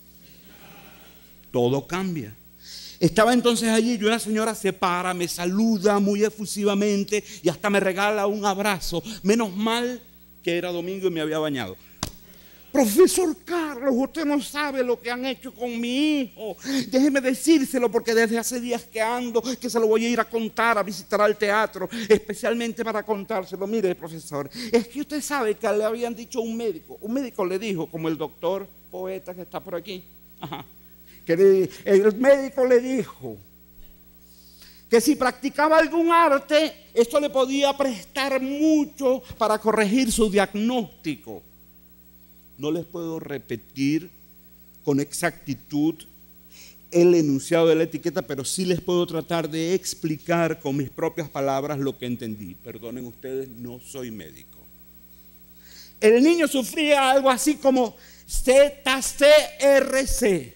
Todo cambia. Estaba entonces allí y una señora se para, me saluda muy efusivamente y hasta me regala un abrazo. Menos mal que era domingo y me había bañado. Profesor Carlos, usted no sabe lo que han hecho con mi hijo. Déjeme decírselo porque desde hace días que ando, que se lo voy a ir a contar, a visitar al teatro, especialmente para contárselo. Mire, profesor, es que usted sabe que le habían dicho un médico le dijo, como el doctor poeta que está por aquí, que el médico le dijo que si practicaba algún arte, esto le podía prestar mucho para corregir su diagnóstico. No les puedo repetir con exactitud el enunciado de la etiqueta, pero sí les puedo tratar de explicar con mis propias palabras lo que entendí. Perdonen ustedes, no soy médico. El niño sufría algo así como ZCRC.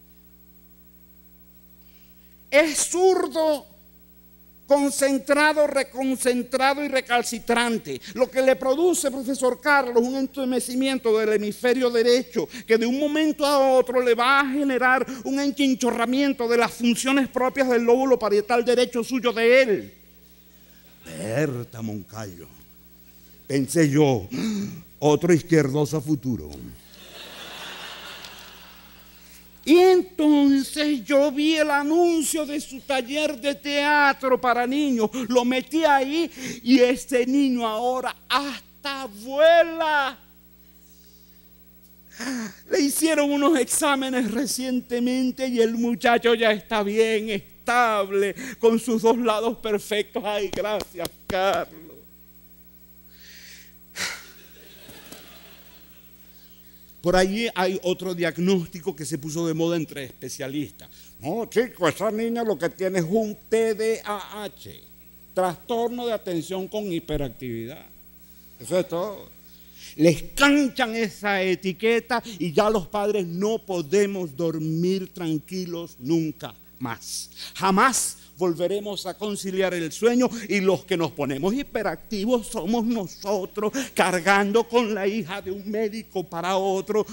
Es zurdo, concentrado, reconcentrado y recalcitrante, lo que le produce, profesor Carlos, un entumecimiento del hemisferio derecho que de un momento a otro le va a generar un enchinchorramiento de las funciones propias del lóbulo parietal derecho suyo de él. Berta Moncayo, pensé yo, otro izquierdoso futuro. Y entonces yo vi el anuncio de su taller de teatro para niños, lo metí ahí y este niño ahora hasta vuela. Le hicieron unos exámenes recientemente y el muchacho ya está bien estable, con sus 2 lados perfectos. Ay, gracias, Carlos. Por ahí hay otro diagnóstico que se puso de moda entre especialistas. No, chico, esa niña lo que tiene es un TDAH, trastorno de atención con hiperactividad. Eso es todo. Les canchan esa etiqueta y ya los padres no podemos dormir tranquilos nunca más. Jamás volveremos a conciliar el sueño y los que nos ponemos hiperactivos somos nosotros, cargando con la hija de un médico para otro,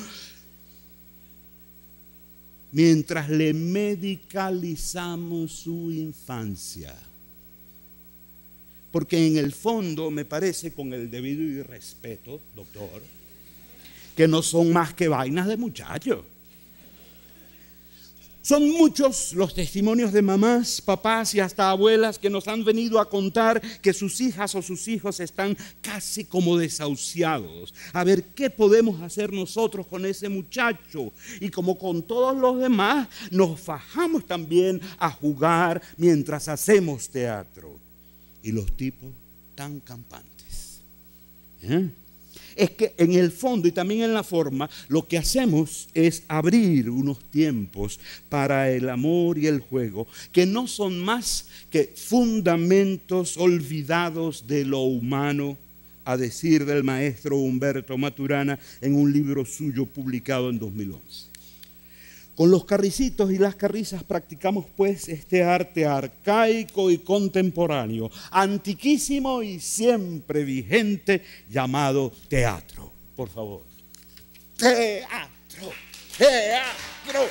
mientras le medicalizamos su infancia. Porque en el fondo me parece, con el debido irrespeto, doctor, que no son más que vainas de muchachos. Son muchos los testimonios de mamás, papás y hasta abuelas que nos han venido a contar que sus hijas o sus hijos están casi como desahuciados. A ver, ¿qué podemos hacer nosotros con ese muchacho? Y como con todos los demás, nos fajamos también a jugar mientras hacemos teatro. Y los tipos tan campantes. Es que en el fondo y también en la forma, lo que hacemos es abrir unos tiempos para el amor y el juego, que no son más que fundamentos olvidados de lo humano, a decir del maestro Humberto Maturana en un libro suyo publicado en 2011. Con los carricitos y las carrizas practicamos pues este arte arcaico y contemporáneo, antiquísimo y siempre vigente, llamado teatro. Por favor. Teatro, teatro.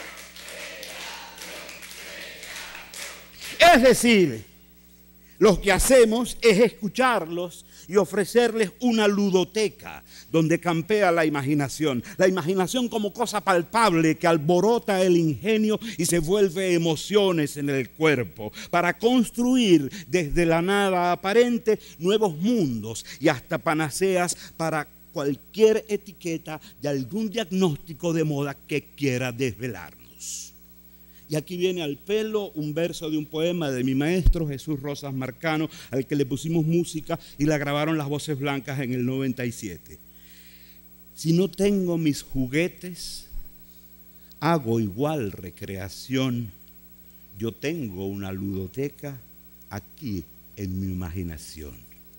Es decir, lo que hacemos es escucharlos y ofrecerles una ludoteca donde campea la imaginación como cosa palpable que alborota el ingenio y se vuelve emociones en el cuerpo, para construir desde la nada aparente nuevos mundos y hasta panaceas para cualquier etiqueta de algún diagnóstico de moda que quiera desvelarnos. Y aquí viene al pelo un verso de un poema de mi maestro Jesús Rosas Marcano, al que le pusimos música y la grabaron las Voces Blancas en el 97. Si no tengo mis juguetes, hago igual recreación. Yo tengo una ludoteca aquí en mi imaginación.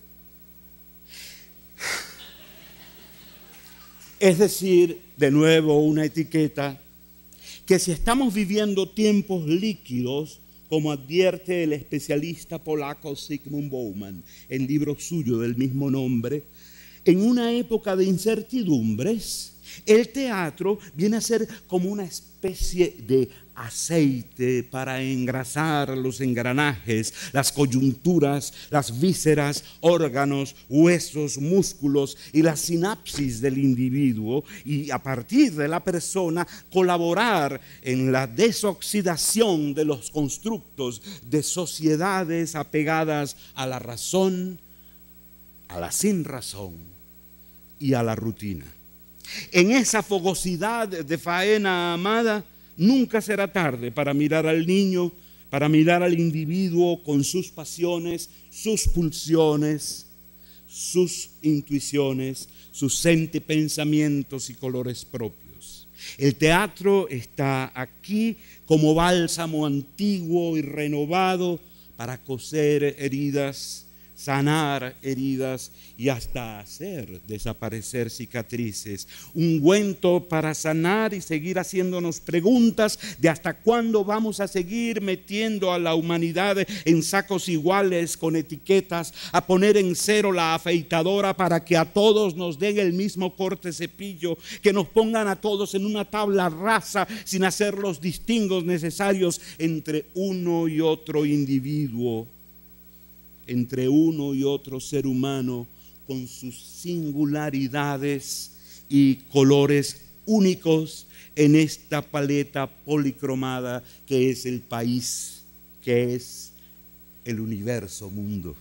Es decir, de nuevo una etiqueta que si estamos viviendo tiempos líquidos, como advierte el especialista polaco Zygmunt Bauman en libro suyo del mismo nombre, en una época de incertidumbres, el teatro viene a ser como una especie de aceite para engrasar los engranajes, las coyunturas, las vísceras, órganos, huesos, músculos y la sinapsis del individuo, y a partir de la persona colaborar en la desoxidación de los constructos de sociedades apegadas a la razón, a la sinrazón y a la rutina. En esa fogosidad de faena amada, nunca será tarde para mirar al niño, para mirar al individuo con sus pasiones, sus pulsiones, sus intuiciones, sus sentipensamientos y colores propios. El teatro está aquí como bálsamo antiguo y renovado para coser heridas, sanar heridas y hasta hacer desaparecer cicatrices. Ungüento para sanar y seguir haciéndonos preguntas de hasta cuándo vamos a seguir metiendo a la humanidad en sacos iguales con etiquetas, a poner en cero la afeitadora para que a todos nos den el mismo corte cepillo, que nos pongan a todos en una tabla rasa sin hacer los distingos necesarios entre uno y otro individuo, entre uno y otro ser humano con sus singularidades y colores únicos en esta paleta policromada que es el país, que es el universo mundo.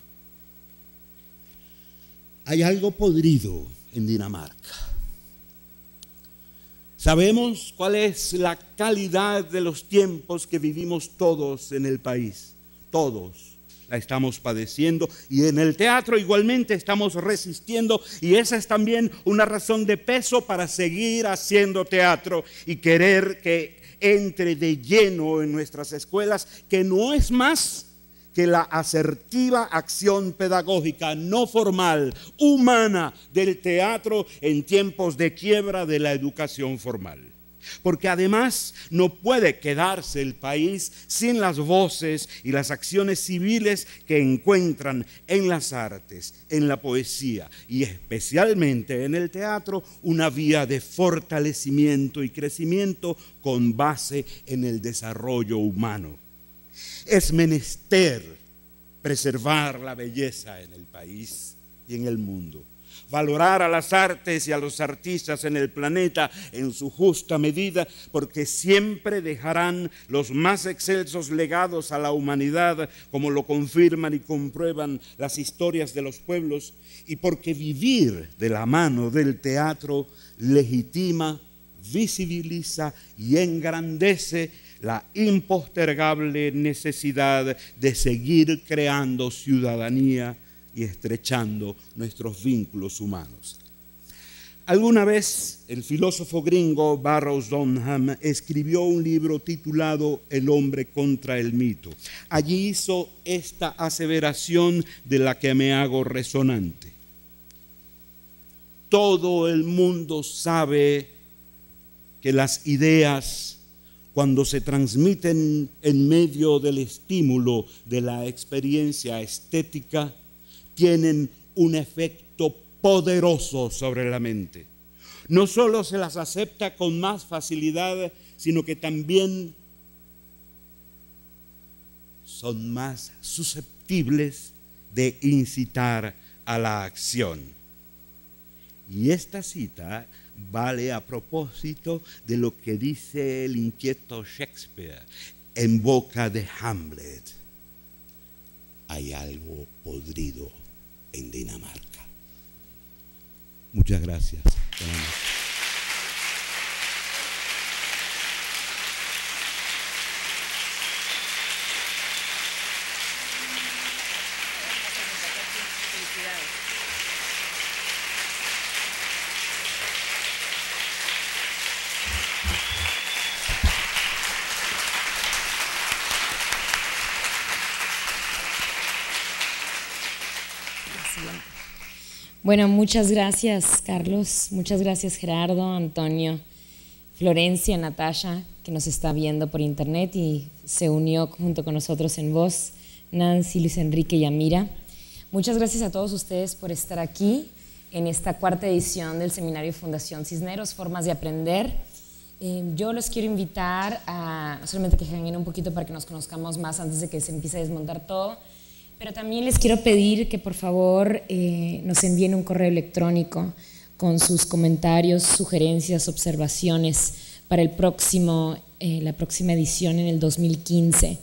Hay algo podrido en Dinamarca. Sabemos cuál es la calidad de los tiempos que vivimos todos en el país. Todos la estamos padeciendo y en el teatro igualmente estamos resistiendo, y esa es también una razón de peso para seguir haciendo teatro y querer que entre de lleno en nuestras escuelas, que no es más que la asertiva acción pedagógica no formal, humana del teatro en tiempos de quiebra de la educación formal. Porque además no puede quedarse el país sin las voces y las acciones civiles que encuentran en las artes, en la poesía y especialmente en el teatro una vía de fortalecimiento y crecimiento con base en el desarrollo humano. Es menester preservar la belleza en el país y en el mundo, valorar a las artes y a los artistas en el planeta en su justa medida, porque siempre dejarán los más excelsos legados a la humanidad, como lo confirman y comprueban las historias de los pueblos, y porque vivir de la mano del teatro legitima, visibiliza y engrandece la impostergable necesidad de seguir creando ciudadanía y estrechando nuestros vínculos humanos. Alguna vez el filósofo gringo Burroughs Donham escribió un libro titulado El hombre contra el mito. Allí hizo esta aseveración de la que me hago resonante. Todo el mundo sabe que las ideas, cuando se transmiten en medio del estímulo de la experiencia estética, tienen un efecto poderoso sobre la mente. No solo se las acepta con más facilidad, sino que también son más susceptibles de incitar a la acción. Y esta cita vale a propósito de lo que dice el inquieto Shakespeare en boca de Hamlet. Hay algo podrido en Dinamarca. Muchas gracias. Bueno, muchas gracias, Carlos. Muchas gracias, Gerardo, Antonio, Florencia, Natasha, que nos está viendo por internet y se unió junto con nosotros en voz, Nancy, Luis Enrique y Amira. Muchas gracias a todos ustedes por estar aquí en esta cuarta edición del seminario Fundación Cisneros, Formas de Aprender. Yo los quiero invitar a no solamente que hanguen un poquito para que nos conozcamos más antes de que se empiece a desmontar todo, pero también les quiero pedir que por favor nos envíen un correo electrónico con sus comentarios, sugerencias, observaciones para la próxima edición en el 2015.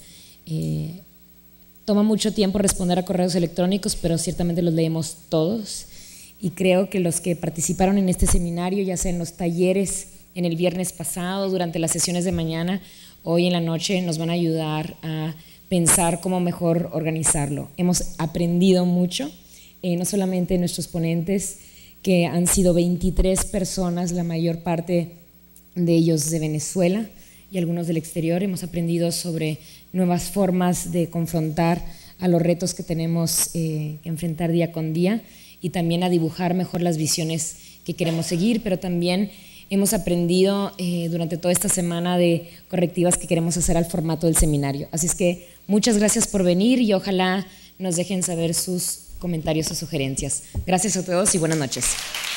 Toma mucho tiempo responder a correos electrónicos, pero ciertamente los leemos todos, y creo que los que participaron en este seminario, ya sea en los talleres en el viernes pasado, durante las sesiones de mañana, hoy en la noche, nos van a ayudar a pensar cómo mejor organizarlo. Hemos aprendido mucho, no solamente nuestros ponentes, que han sido 23 personas, la mayor parte de ellos de Venezuela y algunos del exterior. Hemos aprendido sobre nuevas formas de confrontar a los retos que tenemos que enfrentar día con día, y también a dibujar mejor las visiones que queremos seguir, pero también hemos aprendido durante toda esta semana de correctivas que queremos hacer al formato del seminario. Así es que muchas gracias por venir y ojalá nos dejen saber sus comentarios o sugerencias. Gracias a todos y buenas noches.